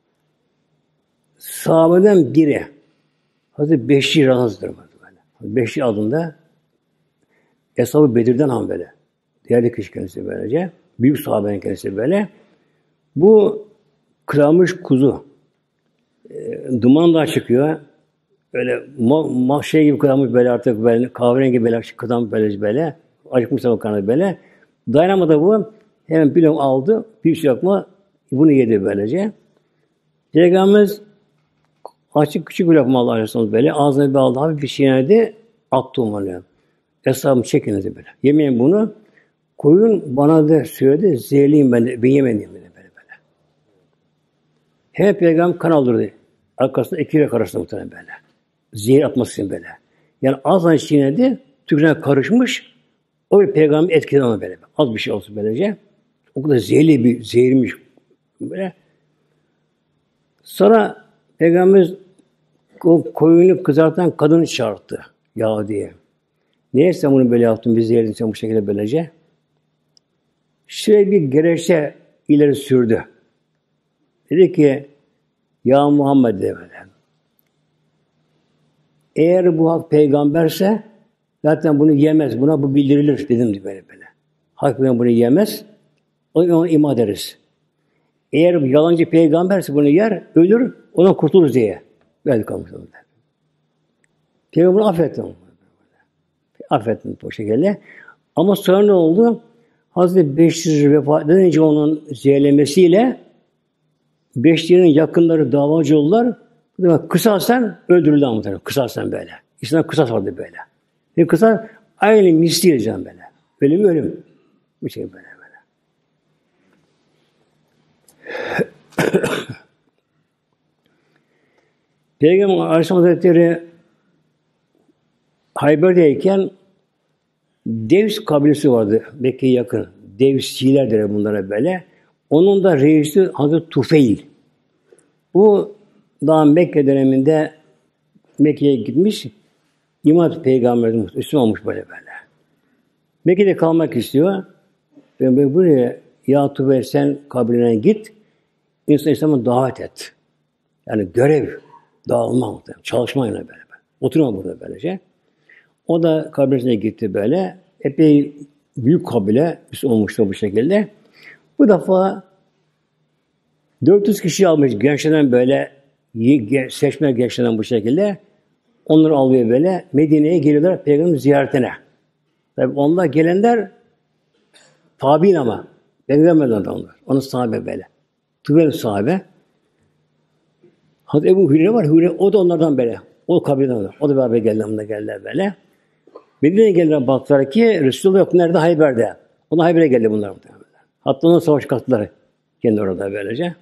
Sahabeden biri Hazreti Beşir Razı'dır böyle. Beşir adında Eshab-ı Bedir'den han böyle. Değerli kişi kendisi böylece. Büyük sahabenin kendisi böyle. Bu kırılmış kuzu. Duman da çıkıyor. Öyle şey gibi kırılmış böyle artık böyle kahverengi böyle kırılmış böyle. Acıkmışlar o kanı böyle. Dayanamadı bu. Hemen bir lokma aldı. Bir lokma bunu yedi böylece. Peygamberimiz açık küçük bir lokma aldı Aleyhisselam böyle. Ağzına bir aldı. Hafif bir şey yedi. Attı onu. Hesabımı çekiniz böyle. Yemeyin bunu. Koyun bana da söyledi. Zehirliyim ben yemedim böyle. Hemen Peygamber kan aldırdı. arkasında 2 yürek arasında muhtemelen böyle. Zehir atması için böyle. Yani azdan çiğnedi, tükürüğüne karışmış, o bir peygamber etkiledi ona böyle. Az bir şey olsun böylece. O kadar zehirli bir zehirmiş böyle. Sonra Peygamberimiz o koyunu kızartan kadını çağırdı. Ya diye. Niye sen bunu böyle yaptın? Bizi yedin sen bu şekilde böylece. Şöyle bir gerekçe ileri sürdü. Dedi ki ya Muhammed dedi böyle. Eğer bu hak peygamberse zaten bunu yemez. Buna bu bildirilir dedim böyle böyle. Hak bunu yemez. Ona iman ederiz. Eğer yalancı peygamberse bunu yer, ölür, ona kurtulur diye. Böyle kalmış onda. Peygamber affetti. Affettim bu şekilde. Ama sonra ne oldu? Hazreti Beşir vefat edince onun zehirlemesiyle Beşir'in yakınları davacı oldular. Kısasen öldürüldü ama kısasen böyle. İslam'da kısas vardı böyle. Bir kısas aynı misli diyeceğim böyle. Ölüm ölüm. Bu şey böyle böyle. Peygamber Aleyhisselam Hazretleri Hayber'deyken Devs kabilesi vardı. Mekke'ye yakın. Devsçiler der bunlara böyle. Onun da reisi Hazreti Tufeil. Bu daha Mekke döneminde Mekke'ye gitmiş. İman Peygamberimiz Müslüman olmuş böyle böyle. Mekke'de kalmak istiyor. Ve buraya ya Tufeil sen kabiline git. İslam'a davet et. Yani görev, dağılma, çalışma yine böyle. Oturma burada böylece. O da kabilesine gitti böyle. Epey büyük kabile olmuştu bu şekilde. Bu defa 400 kişi almış gençlerden böyle seçme gençlerden bu şekilde. Onları alıyor böyle. Medine'ye geliyorlar Peygamber'in ziyaretine. Tabii onlar gelenler tabi'in ama. Peygamber'den onlar. Onun sahabe böyle. Tüvel sahabe. Hazreti Ebu Hüreyre var. Hüreyre, o da onlardan böyle. O kabileden. O da beraber geldiler böyle. Medine'ye geldiler baktılar ki Resulullah yok. Nerede? Hayber'de. Ona Hayber'e geldi bunlar. Hatta ona savaş kattılar. Kendi orada böylece.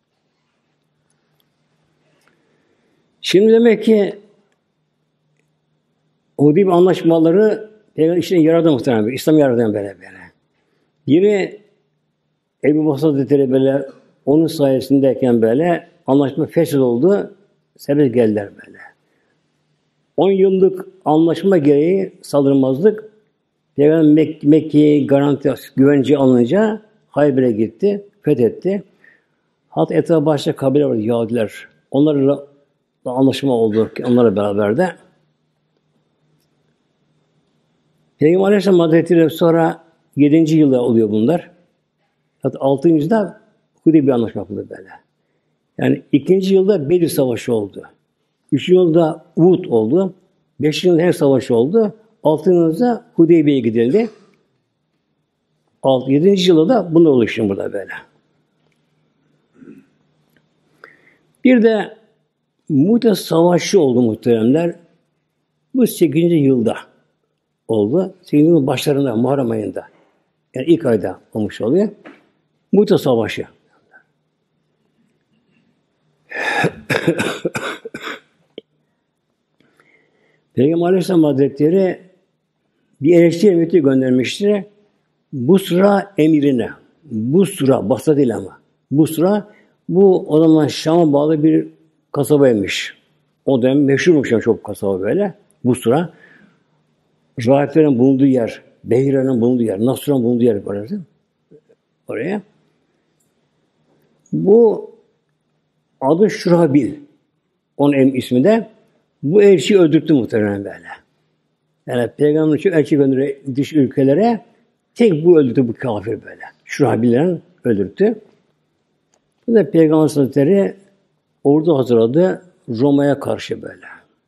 Şimdi demek ki Hudeybiye anlaşmaları Peygamber işine yaradı muhtemelen. İslam yaradı böyle. Biri Ebu Bakır Hazretleri böyle onun sayesindeyken böyle anlaşma feshed oldu. Sebep geldiler böyle. 10 yıllık anlaşma gereği saldırmazlık Peygamber Mekke'ye garanti güvence alınca Hayber'e gitti, fethetti. Hatta etrafı başka kabile vardı, Yahudiler. Onlarla anlaşma oldu, onlarla beraber de. Peygamber Aleyhisselam Hazretleri sonra 7. yılda oluyor bunlar. Hatta 6. yılda Hudeybiye anlaşma yapıldı böyle. Yani 2. yılda Bedir Savaşı oldu. 3. yılda Uhud oldu. 5. yılda her savaşı oldu. 6. yılda Hudeybiye'ye gidildi. 7. yılda da bunlar oluştu burada böyle. Bir de Mu'te Savaşı oldu muhteremler. Bu 8. yılda oldu. 8. yılın başlarında, Muharrem ayında. Yani ilk ayda olmuş oluyor. Mu'te Savaşı. Peygamber Aleyhisselam Hazretleri bir elçi emniyeti göndermiştir. Busra emirine. Busra, Basra değil ama. Busra, bu o zaman Şam'a bağlı bir kasabaymış. O dönem meşhurmuş çok kasaba böyle. Busra. Rahiplerin bulunduğu yer, Behira'nın bulunduğu yer, Nasr'ın bulunduğu yer orası. Oraya. Bu adı Şurabil. Onun ismi de. Bu elçiyi öldürttü muhtemelen böyle. Yani Peygamber için elçi gönderiyor dış ülkelere. Tek bu öldürdü bu kafir böyle. Şurabil'den öldürttü. Bu da Peygamber Hazretleri ordu hazırladı Roma'ya karşı böyle.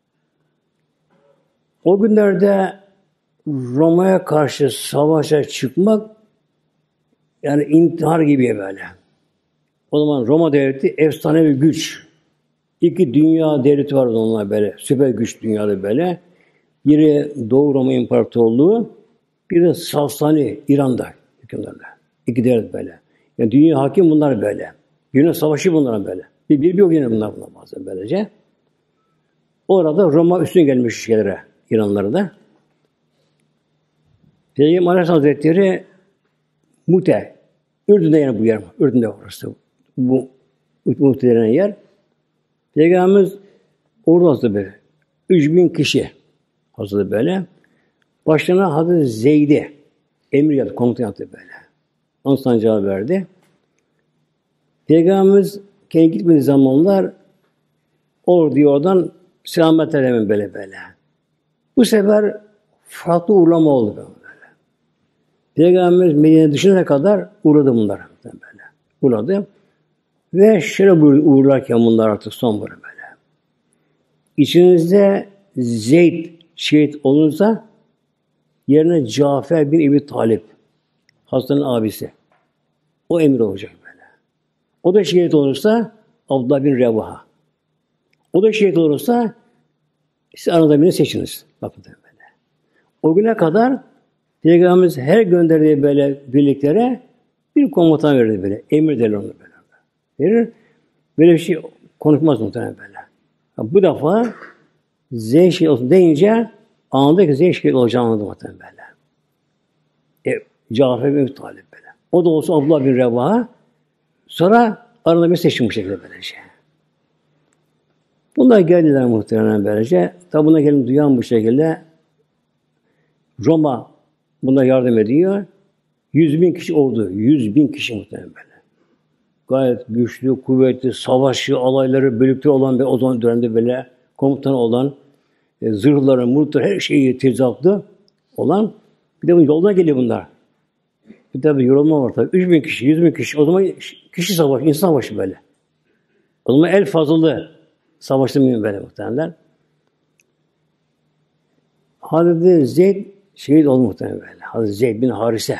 O günlerde Roma'ya karşı savaşa çıkmak yani intihar gibi böyle. O zaman Roma devleti efsane bir güç. 2 dünya devleti var onlar böyle. Süper güç dünyada böyle. Biri Doğu Roma İmparatorluğu, biri Sasani İran'da hükümdarlar. 2 devlet böyle. Yani dünya hakim bunlar böyle. Dünya savaşı bunlar böyle. Bir o gün bunlar bazen böylece. Orada Roma üstüne gelmiş şeylere, İranlılara da. Peygamber Aleyhisselam Hazretleri Mute, Ürdün'de yani bu yer. Ürdün'de orası. Bu Mute denen yer. Peygamberimiz orada hazırdı böyle. 3000 kişi hazırdı böyle. Başlarına Hazreti Zeyd'i emir yaptı, komutan yaptı böyle. Onun sancağı verdi. Peygamberimiz kendi gitmediği zamanlar orduyu oradan selamet ederim böyle. Bu sefer farklı uğurlama oldu böyle. Peygamberimiz Medine'ye düşünene kadar uğradı bunlar böyle. Uğradı. Ve şöyle uğurlarken bunlar artık son böyle. İçinizde Zeyd şehit olursa yerine Cafer bin Ebi Talip, Hasan'ın abisi. O emir olacak böyle. O da şehit olursa Abdullah bin Revaha. O da şehit olursa siz aranızda birini seçiniz. Bakın böyle. O güne kadar Peygamberimiz her gönderdiği böyle birliklere bir komutan verirdi böyle. Emir derler onu böyle. Verir. Böyle bir şey konuşmaz muhtemelen böyle. Bu defa Zeyd şehit olsun deyince anında ki Zeyd şehit olacağını anladı muhtemelen böyle. Cafer bin Ebi Talip böyle. O da olsa Abdullah bin Revaha. Sonra arada bir seçim bu şekilde böylece. Bunlar geldiler muhtemelen böylece. Tabi buna gelin duyan bu şekilde Roma buna yardım ediyor. 100.000 kişi ordu. 100.000 kişi muhtemelen böyle. Gayet güçlü, kuvvetli, savaşçı, alayları, bölükleri olan ve o zaman dönemde böyle komutanı olan, zırhları, murtları, her şeyi tezatlı olan. Bir de bu yoldan geliyor bunlar. Bir de bir yorulma var tabii. 3.000 kişi, 100.000 kişi. O zaman kişi savaşı, insan savaşı böyle. O zaman el fazlalı savaştı mıyım böyle muhtemelen. Hazreti Zeyd şehit oldu muhtemelen böyle. Hazreti Zeyd bin Harise.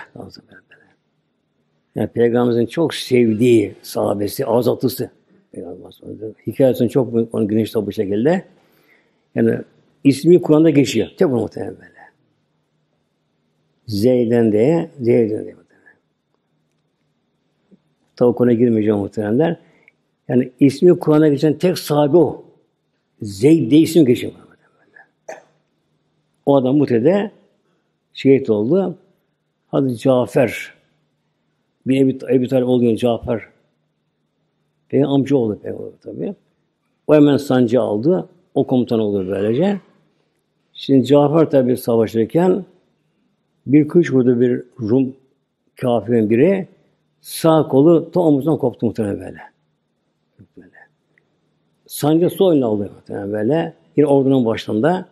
Yani Peygamberimizin çok sevdiği sahabesi, azatlısı. Hikayesini çok onun güneş bu şekilde. Yani ismi Kur'an'da geçiyor. Tek bu muhtemelen böyle. Zeyd'den diye. Muhtemelen. Tabi konuya girmeyeceğim muhtemelenler. Yani ismi Kur'an'a geçen tek sahibi o. Zeyd diye isim geçiyor. O adam Mute'de şehit oldu. Hazreti Cafer bir Ebi Talip oluyor Cafer. Benim amca oldu tabii. O hemen sancı aldı. O komutan oldu böylece. Şimdi Cafer tabii savaşırken bir kılıç vurdu bir Rum kafirin biri. Sağ kolu tam omuzdan koptu muhtemelen böyle. Sancı sol eline aldı muhtemelen böyle. Yine ordunun başında.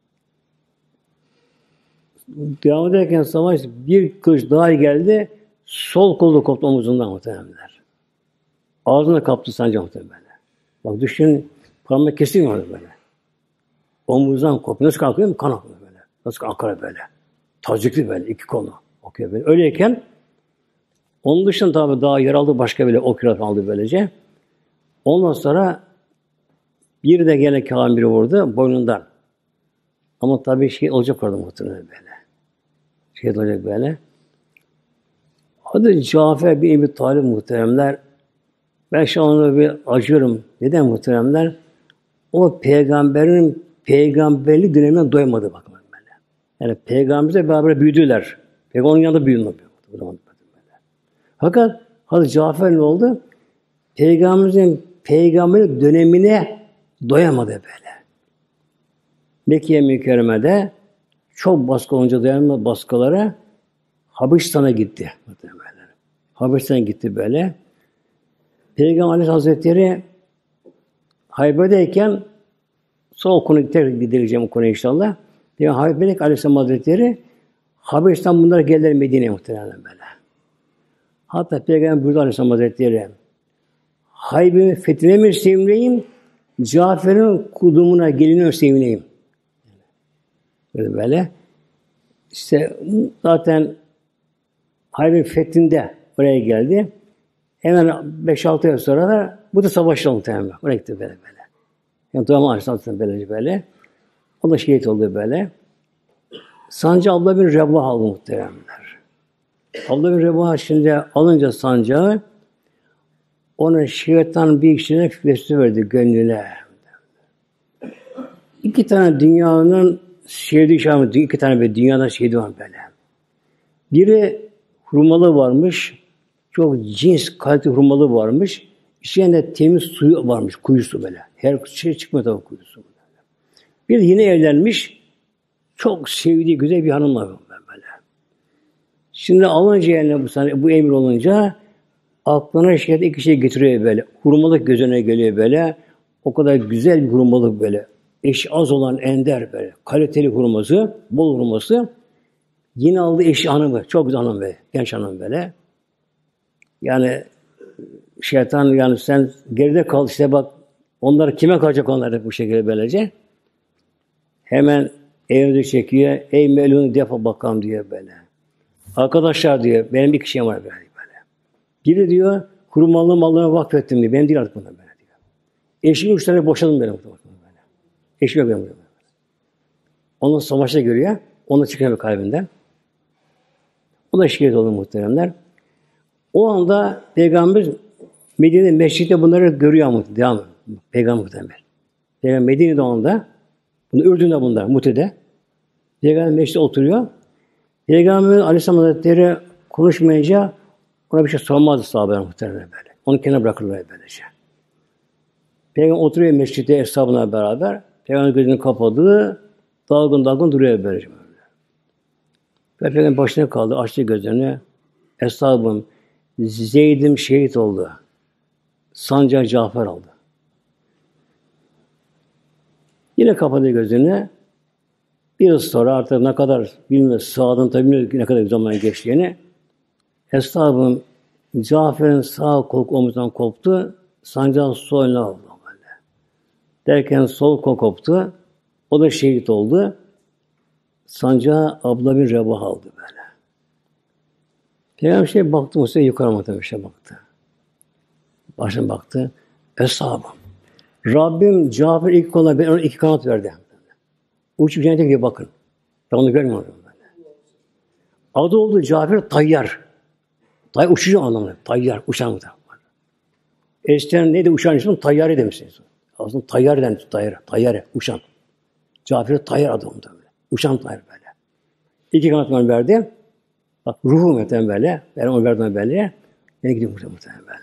Devam ederken savaş bir kılıç daha geldi. Sol kolu koptu omuzundan muhtemelen. Ağzına kaptı sancı muhtemelen böyle. Bak düşünün parmak kesilmiyor böyle. Omuzdan koptu. Nasıl kalkıyor mu? Kan akıyor böyle. Nasıl akar böyle. Tazikli böyle iki konu. Okuyor böyle. Öyleyken onun dışında tabii daha yer aldı başka böyle okrat aldı böylece. Ondan sonra bir de gene kâhın biri vurdu boynundan. Ama tabii şey olacak orada muhtemelen böyle. Şey olacak böyle. Adı Cafer bin Ebi Talip muhteremler. Ben şu anda bir acıyorum. Neden muhteremler? O peygamberin peygamberlik dönemine doymadı bakın böyle. Yani peygamberle beraber büyüdüler. Peygamberin yanında büyüdüler. Fakat Hazreti Cafer ne oldu? Peygamberimizin peygamberlik dönemine doyamadı böyle. Mekke-i Mükerreme'de çok baskı olunca dayanamadı baskılara Habeşistan'a gitti. Habeşistan'a gitti böyle. Peygamber Aleyhisselam Hazretleri Hayber'deyken son konu tekrar gidileceğim o konuya inşallah. Peygamber Hayber'deyken Aleyhisselam Hazretleri Habeşistan bunlar geldiler Medine'ye muhtemelen böyle. Hatta Peygamber buyurdu Aleyhisselam Hazretleri Hayber'in fethine mi sevineyim, Cafer'in kudumuna gelini sevineyim. Böyle. İşte zaten Hayber fethinde oraya geldi. Hemen 5-6 ay sonra da bu da savaşta muhtemelen. Oraya gitti böyle. Yani Duyama Aleyhisselam böyle. O da şehit oldu böyle. Sancı Abdullah bin Revaha aldı muhteremler. Abdullah bin Revaha şimdi alınca sancağı Ona şeytan bir kişinin vesvese verdi gönlüne. İki tane dünyanın sevdiği şey var. İki tane bir dünyadan şeydi var böyle. Biri hurmalı varmış. Çok cins, kaliteli hurmalı varmış. İçinde temiz suyu varmış. Kuyusu böyle. Her şey çıkmıyor tabii kuyusu. Bir de yine evlenmiş. Çok sevdiği güzel bir hanımla böyle. Şimdi alınca yani bu emir olunca aklına iki şey getiriyor böyle. Hurmalık gözüne geliyor böyle. O kadar güzel bir hurmalık böyle. Eşi az olan ender böyle. Kaliteli hurması, bol hurması. Yine aldı eşi hanımı. Çok güzel hanım böyle. Genç hanım böyle. Yani şeytan yani sen geride kal işte bak onlar kime kalacak onlar bu şekilde böylece. Hemen evde çekiyor. Ey melun defol bakalım diyor böyle. Arkadaşlar diyor benim bir kişiyim var böyle. Biri diyor hurmalı malına vakfettim diyor. Benim değil artık bunlar böyle diyor. Eşimi 3 tane boşadım benim. Böyle. Eşim yok benim. Böyle. Onu savaşta görüyor. Onu çıkıyor kalbinden. O da şikayet oldu muhteremler. O anda Peygamber Medine mescitte bunları görüyor ama devam Peygamber muhteremler. Peygamber Medine'de onda bunu Ürdün'de bunlar Mute'de. Peygamber mescitte oturuyor. Peygamber Aleyhisselam Hazretleri konuşmayınca ona bir şey sormazdı sahabeler muhtemelen böyle. Onu kenara bırakırlar böylece. Peygamber oturuyor mescitte eshabına beraber. Peygamber gözünü kapadı. Dalgın duruyor böylece. Ve Peygamber başına kaldı. Açtı gözlerini. Eshabım Zeyd'im şehit oldu. Sancağı Cafer aldı. Yine kapadı gözünü. Bir yıl sonra artık ne kadar bilmiyor, sağdan tabi bilmiyor ne kadar zaman geçtiğini. Eshabım Cafer'in sağ kol omuzdan koptu, sancağın soluna aldı. Böyle. Derken sol kol koptu, o da şehit oldu. Sancağı Abla bin Rebah aldı böyle. Peygamber baktı, Musa yukarı baktı. Başına baktı. Eshabım. Rabbim Cafer ilk koluna ben ona 2 kanat verdi. Uçup cennete gidiyor bakın. Ben onu görmüyorum böyle. Adı oldu Cafer Tayyar. Tayyar uçucu anlamında. Tayyar, uçan mı da? Eskiden neydi uçan ismi? Tayyare demişsiniz. Aslında Tayyar denir. Tayyare, uçan. Cafer Tayyar adı onda böyle. Uçan Tayyar böyle. 2 kanat bana verdi. Bak ruhu muhtemelen böyle. Ben onu verdim böyle. Ben gidiyorum muhtemelen böyle.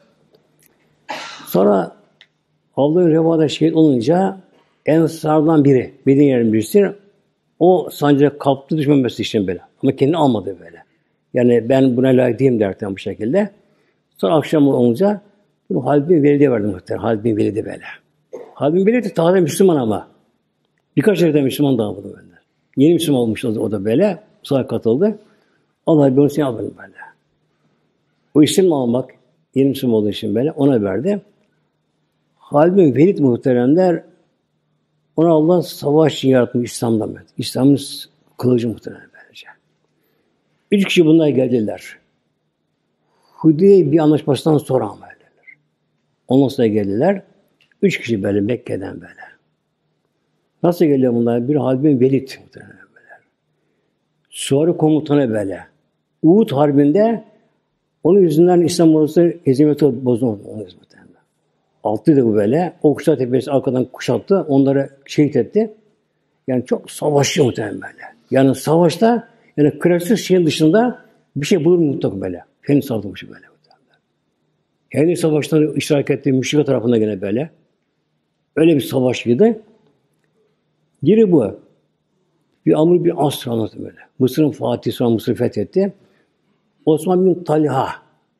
Sonra Allah'ın revada şehit olunca Ensardan biri, Medine'nin birisi, o sancağı kaptı düşmemesi için böyle. Ama kendini almadı böyle. Yani ben buna layık değilim derken bu şekilde. Sonra akşam olunca bunu Halid bin Velid'e verdim muhtemelen. Halid bin Velid'e böyle. Halid bin Velid de taze Müslüman ama. Birkaç yerde Müslüman daha buldu böyle. Yeni Müslüman olmuş o da böyle. Sonra katıldı. Allah bir onu seni aldım böyle. O isim almak, yeni Müslüman olduğu için böyle ona verdi. Halid bin Velid muhteremler ona Allah savaş için yaratmış İslam'dan böyle. İslam'ın kılıcı muhtemelen böylece. 3 kişi bunlar geldiler. Hudeybiye anlaşmasından sonra ama geldiler. Ondan sonra geldiler. 3 kişi böyle Mekke'den böyle. Nasıl geliyor bunlar? Bir Halid bin Velid muhtemelen böyle. Süvari komutanı böyle. Uhud Harbi'nde onun yüzünden İslam ordusu hezimeti bozuldu. Onun yüzünden. Altlıydı bu böyle. O Kuşlar Tepesi arkadan kuşattı. Onları şehit etti. Yani çok savaşçı muhtemelen böyle. Yani savaşta yani klasik şeyin dışında bir şey bulur mutlaka böyle. Kendi saldırmış böyle. Kendi savaştan iştirak ettiği müşrikler tarafında gene böyle. Öyle bir savaşçıydı. Biri bu. Bir Amr bin As anlatıyor böyle. Mısır'ın Fatih sonra Mısır'ı fethetti. Osman bin Talha.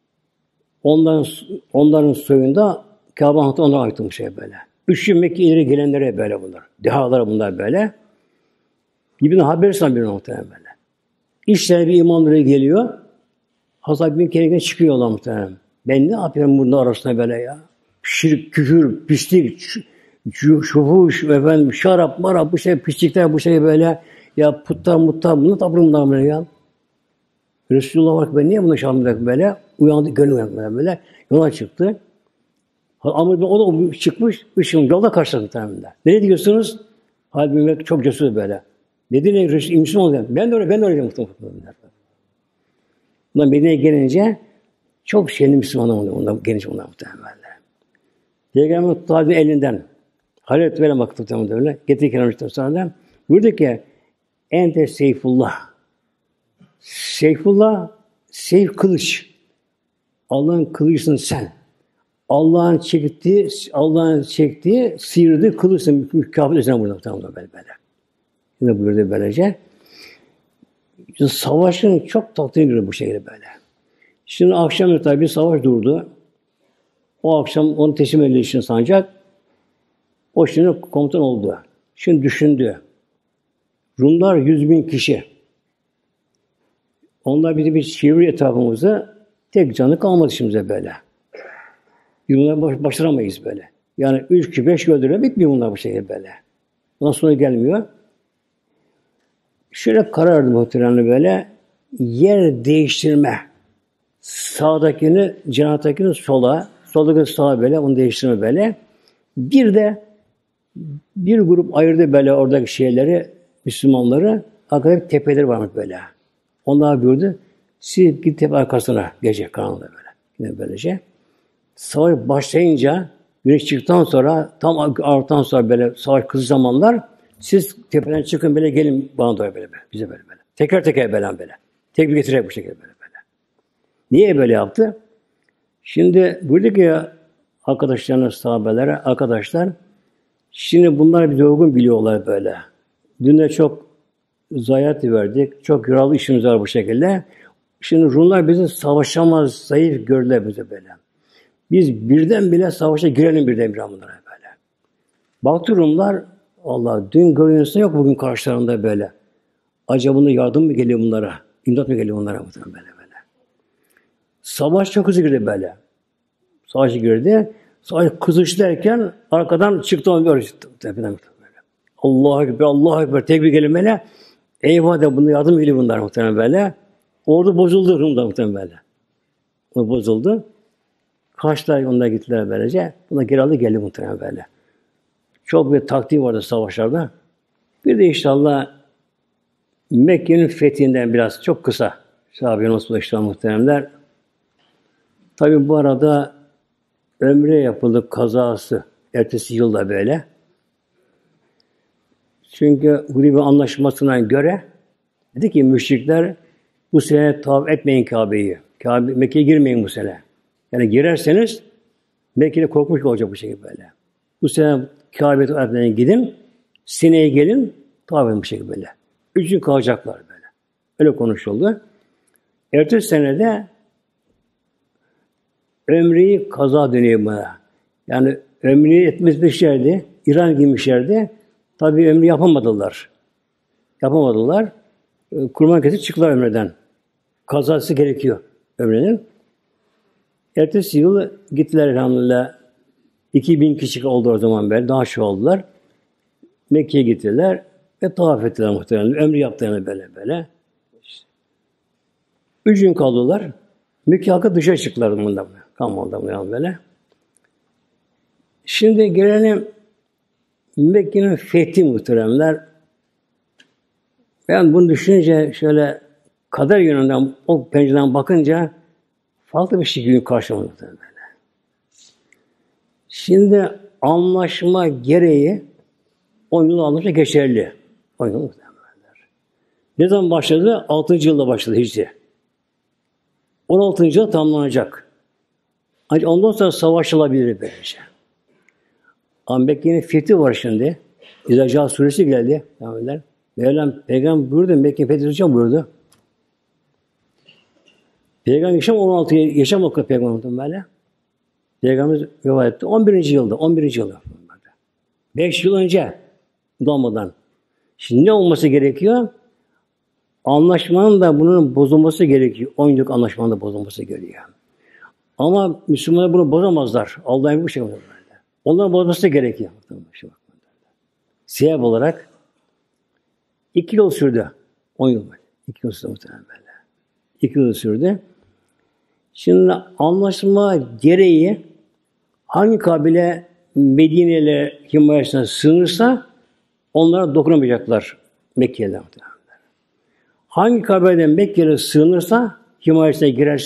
Onların soyunda Kabe Han'ta onlara ait bir şey böyle. 3 yıl Mekke ileri gelenlere böyle bunlar. Dehalara bunlar böyle. İbn Habers'tan bir muhtemelen böyle. İşler bir imamlara geliyor. Hazreti bin Kerim'den çıkıyorlar muhtemelen. Ben ne yapıyorum bunun arasında böyle ya? Şirk, küfür, pislik, şufuş, efendim, şarap, marap, bu şey, pislikler, bu şey böyle. Ya putlar, bunu tapırım bunlar böyle ya. Resulullah olarak ben niye bunu şalmıyorum böyle? Uyandı, gönlüm uyandı böyle. Yola çıktı. Ama o da çıkmış, yolda karşıladı tamamen. Nereye gidiyorsunuz? Halbuki çok cesur böyle. Medine'ye Müslüman olacağım. Ben de öyle muhtemelen. Bunlar Medine'ye gelince Çok şeyli Müslümanlar ondan geniş onlar muhtemelen. Peygamber tabi elinden Halil böyle baktı muhtemelen. Getirirken sonra buyurdu ki ente Seyfullah. Seyfullah, Seyf kılıç. Allah'ın kılıcısın sen. Allah'ın çektiği, sıyırdığı kılıçsın. Mükafat üzerine burada tamam böyle. Yine buyurdu böylece. Savaşın çok tatlı giriyor bu şekilde böyle. Şimdi akşam tabi bir savaş durdu. O akşam onu teslim edildiği için sancak. O şimdi komutan oldu. Şimdi düşündü. Rumlar 100.000 kişi. Onlar bizi bir çeviri etrafımızda tek canlı kalmadı şimdi böyle. Bunları başaramayız böyle. Yani 3 kişi 5 öldürüyor, bitmiyor bunlar bu şekilde böyle. Ondan sonra gelmiyor. Şöyle karar verdim muhtemelen böyle. Yer değiştirme. Sağdakini, cenahtakini sola, soldakini sağa böyle, onu değiştirme böyle. Bir de bir grup ayırdı böyle oradaki şeyleri, Müslümanları. Arkada tepeleri varmış böyle. Onlar buyurdu. Siz git tepe arkasına gece karanlığı böyle. Yine böylece. Savaş başlayınca güneş çıktıktan sonra tam arttan sonra böyle savaş kızı zamanlar siz tepeden çıkın böyle gelin bana doğru böyle bize böyle. Teker teker böyle. Tek bir getirecek bu şekilde böyle. Niye böyle yaptı? Şimdi buradaki ya arkadaşlarına, sahabelere, arkadaşlar şimdi bunlar bir yorgun biliyorlar böyle. Dün de çok zayiat verdik. Çok yaralı işimiz var bu şekilde. Şimdi Rumlar bizi savaşamaz, zayıf gördüler bize böyle. Biz birden bile savaşa girelim birden bunlara böyle. Baktı Rumlar, Allah dün görünürse yok bugün karşılarında böyle. Acaba bunda yardım mı geliyor bunlara? İmdat mı geliyor bunlara böyle. Savaş çok hızlı girdi böyle. Savaşa girdi. Savaş kızıştı derken arkadan çıktı onu böyle. Tepeden böyle. Allahu Ekber tekbir gelinmeli. Eyvah de bunda yardım geliyor bunlar muhtemelen böyle. Ordu bozuldu Rum'da muhtemelen böyle. O bozuldu. Kaçlar onlar gittiler böylece. Buna geri aldı geldi muhtemelen böyle. Çok bir taktiği vardı savaşlarda. Bir de inşallah Mekke'nin fethinden biraz çok kısa. Sahabe-i Resulullah muhteremler. Tabi bu arada ömre yapıldı kazası. Ertesi yılda böyle. Çünkü Hudeybiye anlaşmasına göre dedi ki müşrikler bu sene tavaf etmeyin Kabe'yi. Mekke'ye girmeyin bu sene. Yani girerseniz Mekke'de korkmuş olacak bu şekilde böyle. Bu sene Kabe'ye tavaf etmeye gidin. Seneye gelin tavaf edin bu şekilde böyle. 3 gün kalacaklar böyle. Öyle konuşuldu. Ertesi senede ömreyi kaza dönüyor buna. Yani ömreyi etmişlerdi. İran girmişlerdi. Tabii ömrü yapamadılar. Kurban kesip çıktılar ömreden. Kazası gerekiyor ömrenin. Ertesi yıl gittiler elhamdülillah. 2000 kişi oldu o zaman böyle. Daha çok oldular. Mekke'ye gittiler ve tavaf ettiler muhtemelen. Ömrü yaptılar böyle. 3 gün kaldılar. Mekke halkı dışarı çıktılar bundan. Kalmadılar böyle. Şimdi gelelim Mekke'nin fethi muhteremler. Ben bunu düşününce şöyle kader yönünden o pencereden bakınca farklı bir şekilde karşılamadım böyle. Şimdi anlaşma gereği 10 yıl anlaşma geçerli. 10 yıl muhteremler. Ne zaman başladı? 6. yılda başladı Hicri. 16. yıl tamamlanacak. Ancak ondan sonra savaşılabilir böylece. Ama Mekke'nin fethi var şimdi. İzâ suresi geldi. Mevlam Peygamber buyurdu. Mekke'nin fethi buyurdu. Peygamber yaşamadı Peygamber böyle. Peygamber vefat etti. 11. yılda. 5 yıl önce doğmadan. Şimdi ne olması gerekiyor? Anlaşmanın da bunun bozulması gerekiyor. 10 yıllık anlaşmanın da bozulması gerekiyor. Ama Müslümanlar bunu bozamazlar. Allah'ın bu şey böyle. Onların bozması gerekiyor. Sebep olarak 2 yıl sürdü. 10 yıl böyle. 2 yıl sürdü muhtemelen böyle. 2 yıl sürdü. Şimdi anlaşma gereği hangi kabile Medine ile himayesine sığınırsa onlara dokunamayacaklar Mekke'den. Hangi kabileden Mekke'ye sığınırsa, himayesine girerse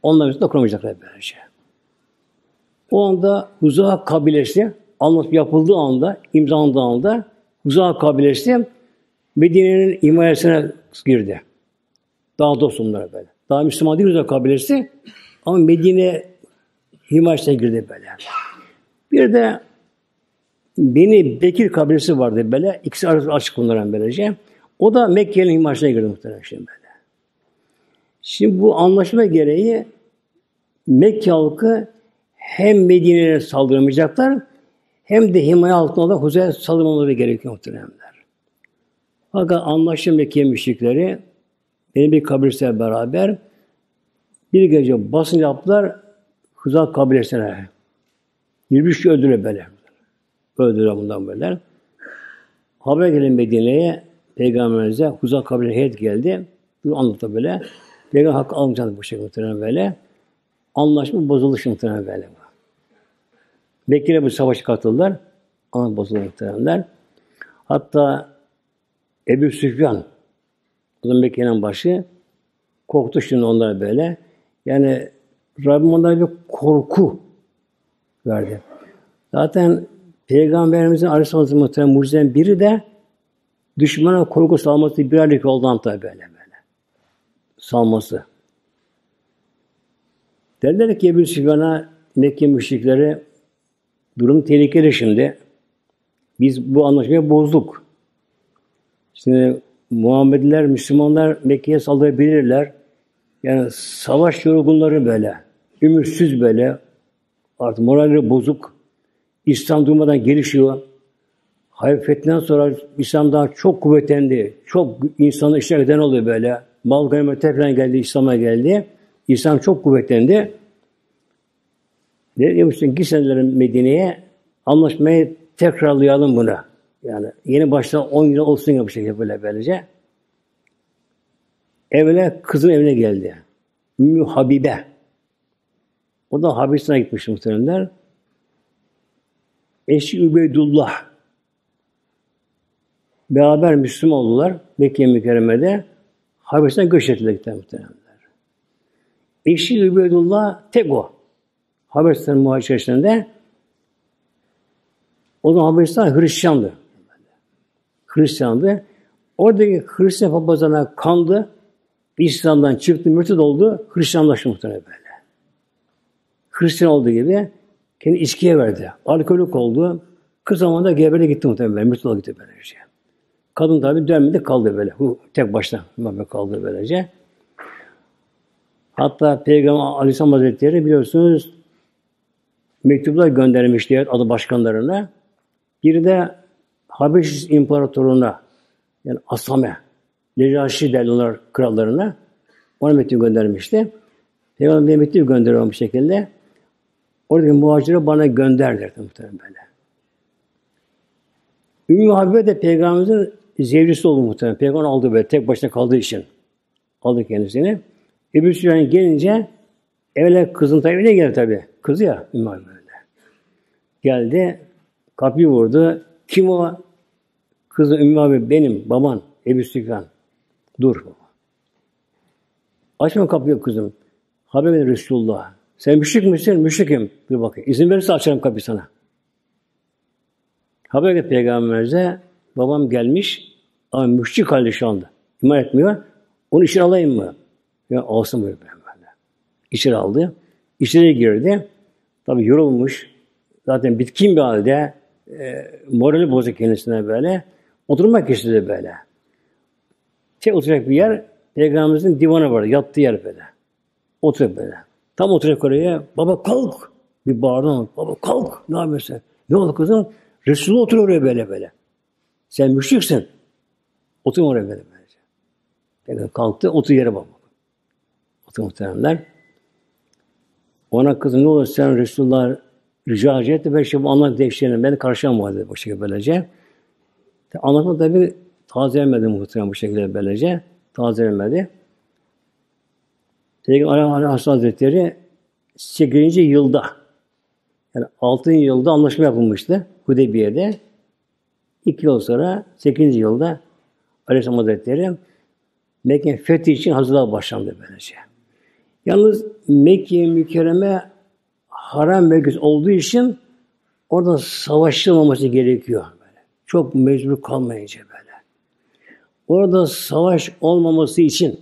Onlar üstünde kuramayacaklar böylece. O anda Huza'a kabilesi anlaşma yapıldığı anda, imzalandığı anda Huza'a kabilesi Medine'nin himayesine girdi. Daha dost onlara böyle. Daha Müslüman değil Huza'a kabilesi ama Medine himayesine girdi böyle. Bir de Beni Bekir kabilesi vardı böyle. İkisi arası açık bunların böylece. O da Mekke'nin himayesine girdi muhtemelen şimdi böyle. Şimdi bu anlaşma gereği Mekke halkı hem Medine'ye saldıramayacaklar hem de himaye altında olan Huzey'e saldırmaları gerekiyor muhtemelenler. Fakat anlaşma Mekke müşrikleri benim bir kabilesiyle beraber bir gece basın yaptılar Huzey kabilesine. 23 kişi öldüler böyle. Öldüler bundan böyle. Haber gelen Medine'ye Peygamberimize Huzey kabilesi heyet geldi. Bunu anlattı böyle. Peygamber hakkı almayacağını bu şekilde muhtemelen böyle. Anlaşma bozulmuş muhtemelen böyle. Mekke'yle bu savaşa katıldılar. Ama bozulmuş muhtemelenler. Hatta Ebu Süfyan, o zaman Mekke'nin başı, korktu şimdi onlar böyle. Yani Rabbim onlara bir korku verdi. Zaten Peygamberimizin Aleyhisselatü Vesselam'ın mucizeden biri de düşmana korku salması bir aylık yoldan tabi böyle. Salması. Derler ki Ebu Süfyan'a Mekke müşrikleri durum tehlikeli şimdi. Biz bu anlaşmayı bozduk. Şimdi Muhammediler, Müslümanlar Mekke'ye saldırabilirler. Yani savaş yorgunları böyle. Ümitsiz böyle. Artık moralleri bozuk. İslam durmadan gelişiyor. Hayır fethinden sonra İslam daha çok kuvvetlendi. Çok insanı işe eden oluyor böyle. Mal ganimete falan geldi, İslam'a geldi. İslam çok kuvvetlendi. Demiştim ki senelerin Medine'ye anlaşmayı tekrarlayalım buna. Yani yeni başta 10 yıl olsun ya bu şekilde böylece. Evvela kızın evine geldi. Ümmü Habibe. O da Habeşistan'a gitmiş muhtemelenler. Eşi Übeydullah. Beraber Müslüman oldular. Mekke-i Mükerreme'de. Habeşistan'a göç ettiler muhtemelenler. Eşi Übeydullah tek o. Habeşistan muhacirlerinde. O zaman Habeşistan Hristiyandı. Hristiyandı. Oradaki Hristiyan papazlarına kandı. İslam'dan çıktı, mürted oldu. Hristiyanlaştı muhtemelen böyle. Hristiyan olduğu gibi kendi içkiye verdi. Alkolik oldu. Kız zamanında gebere gitti muhtemelen. Mürted oldu gitti böylece. Kadın tabi dönmedi kaldı böyle. Tek başına kaldı böylece. Hatta Peygamber Aleyhisselam Hazretleri biliyorsunuz mektuplar göndermişler adı başkanlarına. Biri de Habeş İmparatorluğu'na yani Asame, Necaşi derler krallarına ona mektup göndermişti. Peygamber bir mektup gönderiyor bu şekilde. Oradaki muhaciri bana gönder derdi muhtemelen böyle. Ümmü Habibe de Peygamberimizin zevcisi oldu muhtemelen. Peygamber aldı böyle tek başına kaldığı için. Aldı kendisini. Ebu Süfyan gelince evle kızın tabi evine geldi tabi. Kızı ya Ümmü Habibe böyle. Geldi, kapıyı vurdu. Kim o? Kızı Ümmü Habibe benim, baban Ebu Süfyan. Dur. Açma kapıyı kızım. Habibe Resulullah. Sen müşrik misin? Müşrikim. Bir bakayım. İzin verirse açarım kapıyı sana. Haber geldi Peygamberimize. Babam gelmiş ama müşrik halde şu anda. İman etmiyor. Onu içeri alayım mı? Ya alsın böyle. İçeri aldı. İçeri girdi. Tabii yorulmuş. Zaten bitkin bir halde morali bozuk kendisine böyle. Oturmak istedi böyle. Oturacak bir yer Peygamberimizin divanı vardı. Yattığı yer böyle. Oturuyor böyle. Tam oturacak oraya. Baba kalk. Bir bağırdı. Baba kalk. Ne yapıyorsun? Ne oldu kızım? Resulullah oturuyor oraya böyle. Sen müşriksin. Otur oraya böyle. Peygamber kalktı. Otur yere baba. Otur muhtemelenler. Ona kızım ne olur sen Resulullah rica etti. Ben şimdi anlat devşirelim. Ben karşılamam dedi bu şekilde böylece. Anlatma tabi tazelemedi muhtemelen bu şekilde böylece. Tazelemedi. Peygamber Aleyhisselam Hazretleri 8. yılda yani 6. yılda anlaşma yapılmıştı Hudeybiye'de. 2 yıl sonra 8. yılda Aleyhisselam Hazretleri Mekke fethi için hazırlığa başlandı böylece. Yalnız Mekke-i Mükerreme haram bölgesi olduğu için orada savaşılmaması gerekiyor. Böyle. Çok mecbur kalmayınca böyle. Orada savaş olmaması için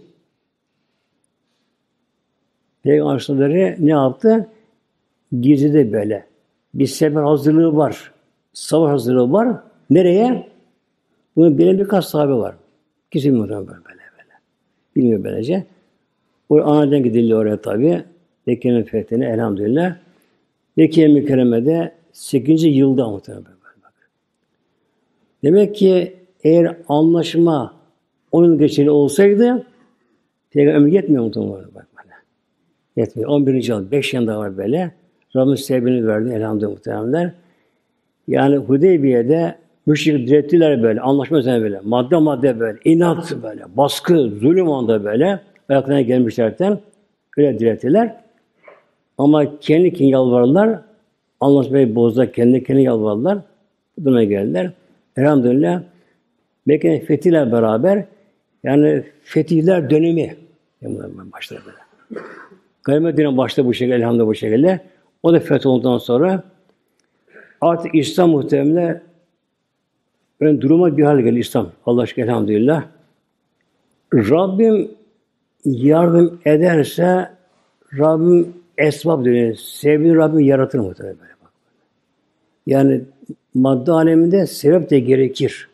Peygamber Aleyhisselatü ne yaptı? Gizlide böyle. Bir sefer hazırlığı var. Savaş hazırlığı var. Nereye? Bunu bilen birkaç sahabe var. Kimse bilmiyor böyle. Bilmiyor böylece. O anadan gidildi oraya tabi. Mekke'nin fethine elhamdülillah. Mekke-i Mükerreme'de 8. yılda muhtemelen bak. Demek ki eğer anlaşma 10 yıl geçeli olsaydı Peygamber ömrü yetmiyor muhtemelen bak böyle. Yetmiyor. 11. yıl 5 yıl daha var böyle. Rabbim sebebini verdi elhamdülillah muhtemelen. Yani Hudeybiye'de müşrik direttiler böyle. Anlaşma üzerine böyle. Madde böyle. İnat böyle. Baskı, zulüm onda böyle. Ayaklarına gelmişlerden öyle direttiler. Ama kendi yalvardılar. Anlaşmayı bozdular. Kendi yalvardılar. Bu duruma geldiler. Elhamdülillah Mekke'nin fethiyle beraber yani fetihler dönemi başladı böyle. Kıyamet dönemi başladı bu şekilde elhamdülillah bu şekilde. O da fethi olduktan sonra artık İslam muhtemelen ön duruma bir hal geldi İslam. Allah aşkına elhamdülillah. Rabbim yardım ederse Rabbim esbab diyor. Sebebini Rabbim yaratır muhtemelen böyle bak. Yani madde aleminde sebep de gerekir.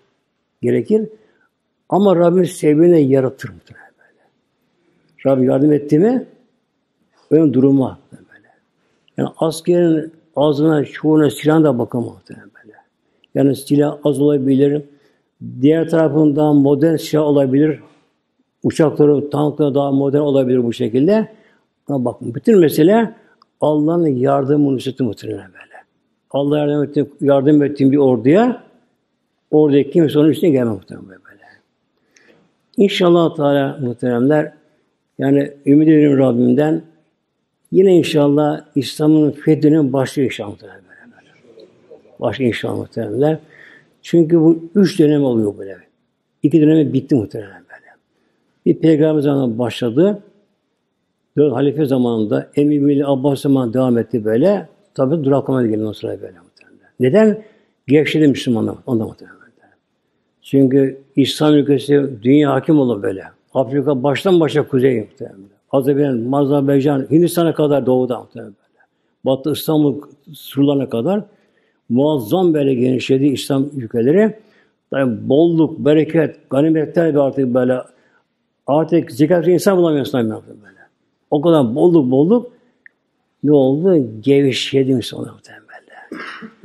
Ama Rabbim sebebini yaratır muhtemelen böyle. Rabbim yardım etti mi ön duruma böyle. Yani askerin ağzına, çoğuna silah da bakamaz muhtemelen böyle. Yani silah az olabilir. Diğer tarafından modern silah olabilir. Uçakları, tankları daha modern olabilir bu şekilde. Ama bakın bütün mesele Allah'ın yardımını üstü muhtemelen böyle. Allah yardım ettiğim bir orduya oradaki kimse onun üstüne gelmez muhtemelen böyle. İnşallah Teala muhteremler yani ümit ediyorum Rabbimden yine inşallah İslam'ın fethinin başlıyor inşallah muhteremler. Başlıyor inşallah muhteremler. Çünkü bu 3 dönem oluyor böyle. 2 dönemi bitti muhteremler böyle. Bir peygamber zamanında başladı. 4 halife zamanında Emir Mili Abbas zamanında devam etti böyle. Tabi duraklamadı gelin o sıraya böyle muhteremler. Neden? Gevşedi Müslümanlar. Ondan muhteremler. Çünkü İslam ülkesi dünya hakim olur böyle. Afrika baştan başa kuzey muhtemelen. Azerbaycan, Hindistan'a kadar doğuda muhtemelen böyle. Batı İstanbul surlarına kadar muazzam böyle genişledi İslam ülkeleri. Yani bolluk, bereket, ganimetler bir artık böyle. Artık zekatlı insan bulamıyorsun böyle. O kadar bolluk ne oldu? Gevşedi Müslümanlar muhtemelen böyle.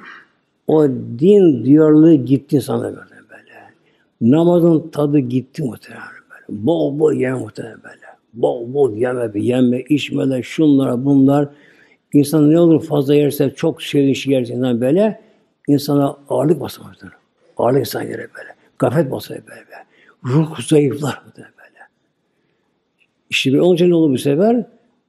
O din duyarlılığı gitti sana böyle. Namazın tadı gitti muhtemelen böyle. Bol yeme muhtemelen böyle. Bol yeme, içmeler, şunlar, bunlar. İnsan ne olur fazla yerse, çok şey yerse insan böyle, insana ağırlık basar muhtemelen. Ağırlık insan yere böyle. Gaflet basar böyle. Ruh zayıflar muhtemelen böyle. İşte bir onca ne oldu bu sefer?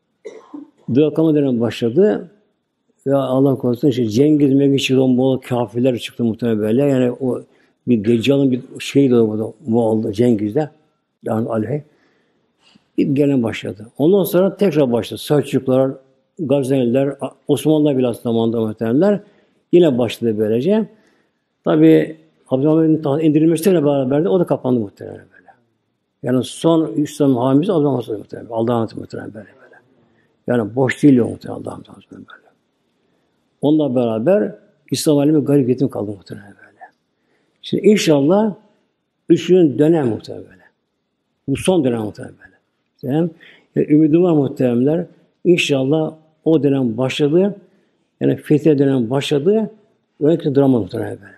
Duyakama dönemi başladı. Ve Allah korusun işte Cengiz Megiç'in bol kafirler çıktı muhtemelen böyle. Yani o bir Deccal'ın bir şeyi de oldu. Moğol'da, Cengiz'de. Yani aleyh. Bir gelen başladı. Ondan sonra tekrar başladı. Selçuklular, Gazneliler, Osmanlılar bile zamanında muhtemelenler. Yine başladı böylece. Tabi Abdülhamit'in tahtına indirilmesiyle beraber de o da kapandı muhtemelen böyle. Yani son İslam hamisi Abdülhamit'in muhtemelen. Allah'ın muhtemelen böyle. Yani boş değil muhtemelen Allah'ın muhtemelen böyle. Onunla beraber İslam alemi garip yetim kaldı muhtemelen böyle. Şimdi inşallah 3. dönem muhtemelen böyle. Bu son dönem muhtemelen böyle. Yani ümidim var muhtemelenler. İnşallah o dönem başladı. Yani fethiye dönem başladı. Öyle drama muhtemelen böyle.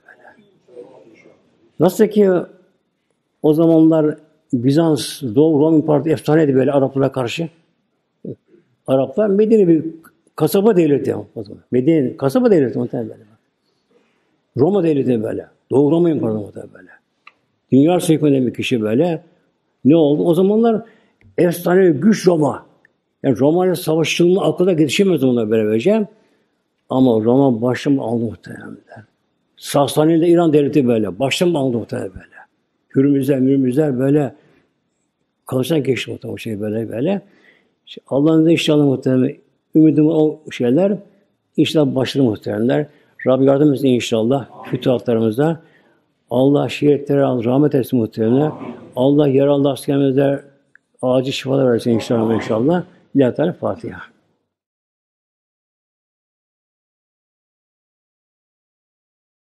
Nasıl ki o zamanlar Bizans, Doğu Rum İmparatorluğu efsaneydi böyle Araplara karşı. Araplar Medine bir kasaba devleti. Medine kasaba devleti muhtemelen böyle. Roma devleti böyle. Doğu Roma İmparatorluğu böyle. Dünya hükmeden bir kişi böyle. Ne oldu? O zamanlar efsane güç Roma. Yani Roma'yla savaşçılığına akılda yetişemez onlar böylece. Ama Roma başım aldı muhtemelen. Sasani ile İran devleti böyle. Başım aldı muhtemelen böyle. Hürmüzler böyle. Kılıçtan geçti muhtemelen şey böyle. Allah'ın da inşallah muhtemelen ümidim o şeyler inşallah başarılı muhteremler. Rabbim yardım etsin inşallah fütuhatlarımızda. Allah şehitlere rahmet etsin muhteremler. Allah yaralı askerimize acil şifalar versin inşallah. İlahi Teala Fatiha.